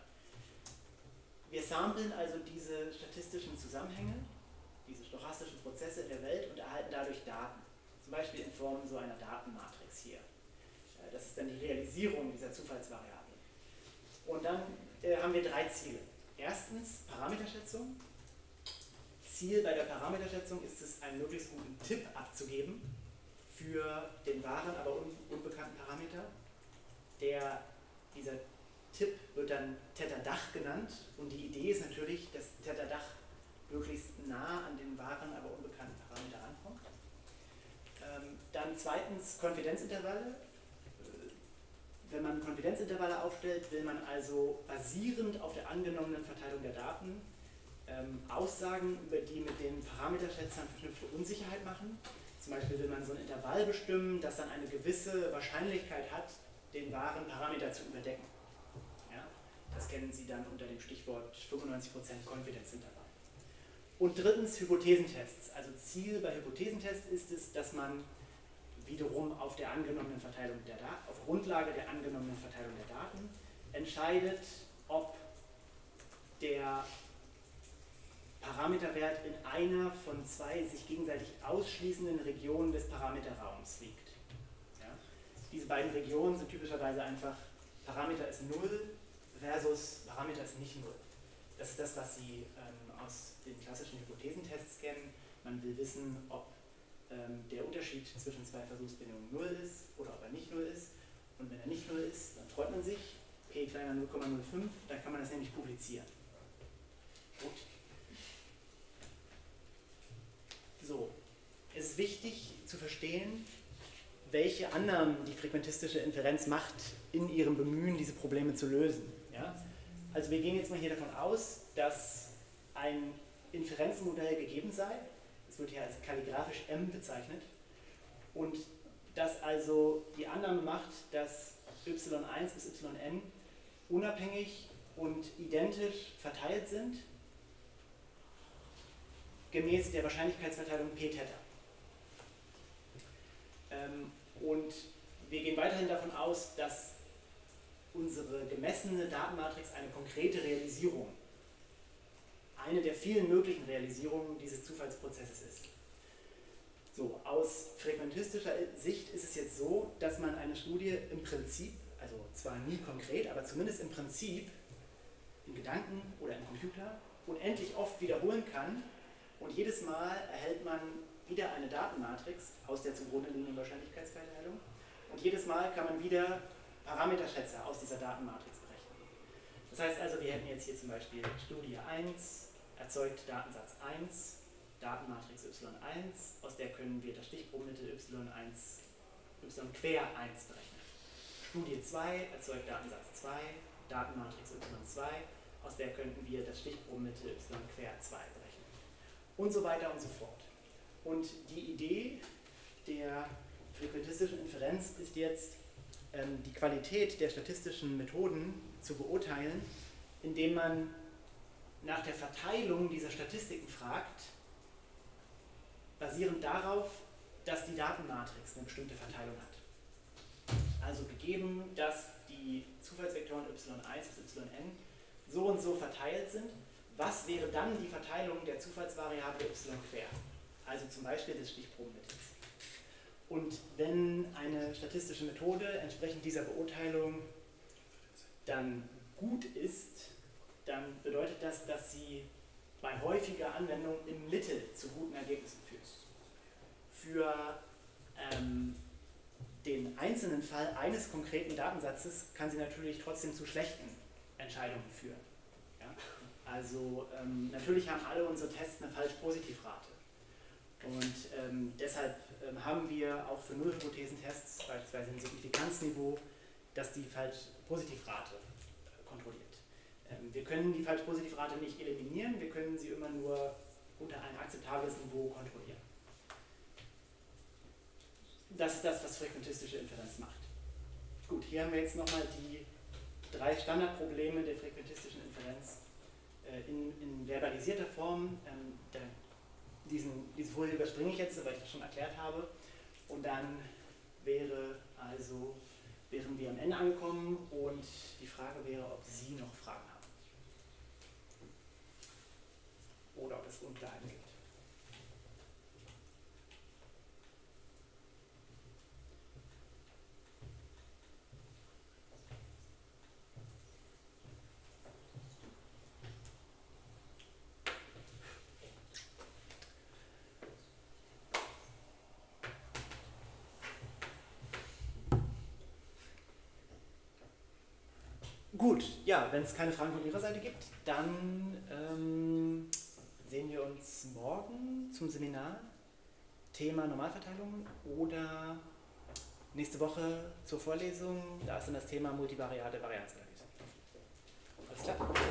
Wir samplen also diese statistischen Zusammenhänge, diese stochastischen Prozesse in der Welt und erhalten dadurch Daten. Zum Beispiel in Form so einer Datenmatrix hier. Das ist dann die Realisierung dieser Zufallsvariablen. Und dann haben wir 3 Ziele. Erstens Parameterschätzung. Ziel bei der Parameterschätzung ist es, einen möglichst guten Tipp abzugeben für den wahren, aber unbekannten Parameter. Dieser Tipp wird dann Theta-Dach genannt und die Idee ist natürlich, dass Theta-Dach möglichst nah an den wahren, aber unbekannten Parameter rankommt. Dann zweitens Konfidenzintervalle. Wenn man Konfidenzintervalle aufstellt, will man also basierend auf der angenommenen Verteilung der Daten Aussagen über die mit den Parameterschätzern verknüpfte Unsicherheit machen. Zum Beispiel will man so ein Intervall bestimmen, das dann eine gewisse Wahrscheinlichkeit hat, den wahren Parameter zu überdecken. Ja? Das kennen Sie dann unter dem Stichwort 95% Konfidenzintervall. Und drittens Hypothesentests. Also Ziel bei Hypothesentests ist es, dass man wiederum auf Grundlage der angenommenen Verteilung der Daten entscheidet, ob der Parameterwert in einer von 2 sich gegenseitig ausschließenden Regionen des Parameterraums liegt. Ja? Diese beiden Regionen sind typischerweise einfach Parameter ist 0 versus Parameter ist nicht 0. Das ist das, was Sie aus den klassischen Hypothesentests kennen. Man will wissen, ob der Unterschied zwischen 2 Versuchsbedingungen 0 ist oder ob er nicht 0 ist. Und wenn er nicht 0 ist, dann freut man sich. P kleiner 0,05, dann kann man das nämlich publizieren. Gut. So, es ist wichtig zu verstehen, welche Annahmen die frequentistische Inferenz macht in ihrem Bemühen, diese Probleme zu lösen. Ja? Also wir gehen jetzt mal hier davon aus, dass ein Inferenzmodell gegeben sei. Es wird hier als kalligraphisch M bezeichnet. Und dass also die Annahme macht, dass y1 bis yn unabhängig und identisch verteilt sind, gemäß der Wahrscheinlichkeitsverteilung p Theta. Und wir gehen weiterhin davon aus, dass unsere gemessene Datenmatrix eine konkrete Realisierung, eine der vielen möglichen Realisierungen dieses Zufallsprozesses ist. So, aus frequentistischer Sicht ist es jetzt so, dass man eine Studie im Prinzip, also zwar nie konkret, aber zumindest im Prinzip, in Gedanken oder im Computer, unendlich oft wiederholen kann und jedes Mal erhält man wieder eine Datenmatrix aus der zugrunde liegenden Wahrscheinlichkeitsverteilung und jedes Mal kann man wieder Parameterschätzer aus dieser Datenmatrix berechnen. Das heißt also, wir hätten jetzt hier zum Beispiel Studie 1, erzeugt Datensatz 1, Datenmatrix y1, aus der können wir das Stichprobenmittel y1, y quer 1 berechnen. Studie 2 erzeugt Datensatz 2, Datenmatrix y2, aus der könnten wir das Stichprobenmittel y quer 2 berechnen. Und so weiter und so fort. Und die Idee der frequentistischen Inferenz ist jetzt, die Qualität der statistischen Methoden zu beurteilen, indem man nach der Verteilung dieser Statistiken fragt, basierend darauf, dass die Datenmatrix eine bestimmte Verteilung hat. Also gegeben, dass die Zufallsvektoren y1 bis yn so und so verteilt sind, was wäre dann die Verteilung der Zufallsvariable y quer? Also zum Beispiel des Stichprobenmittels. Und wenn eine statistische Methode entsprechend dieser Beurteilung dann gut ist, dann bedeutet das, dass sie bei häufiger Anwendung im Mittel zu guten Ergebnissen führt. Für den einzelnen Fall eines konkreten Datensatzes kann sie natürlich trotzdem zu schlechten Entscheidungen führen. Ja? Also natürlich haben alle unsere Tests eine Falsch-Positiv-Rate. Und deshalb haben wir auch für Nullhypothesentests beispielsweise ein Signifikanzniveau, das die Falsch-Positiv-Rate kontrolliert. Wir können die Falsch-Positiv-Rate nicht eliminieren, wir können sie immer nur unter ein akzeptables Niveau kontrollieren. Das ist das, was frequentistische Inferenz macht. Gut, hier haben wir jetzt nochmal die 3 Standardprobleme der frequentistischen Inferenz in verbalisierter Form. Diese Folie überspringe ich jetzt, weil ich das schon erklärt habe. Und dann wären wir am Ende angekommen und die Frage wäre, ob Sie noch Fragen haben. Oder ob es Unklarheiten gibt. Gut, ja, wenn es keine Fragen von Ihrer Seite gibt, dann sehen wir uns morgen zum Seminar, Thema Normalverteilung, oder nächste Woche zur Vorlesung, da ist dann das Thema multivariate Varianzanalyse. Alles klar?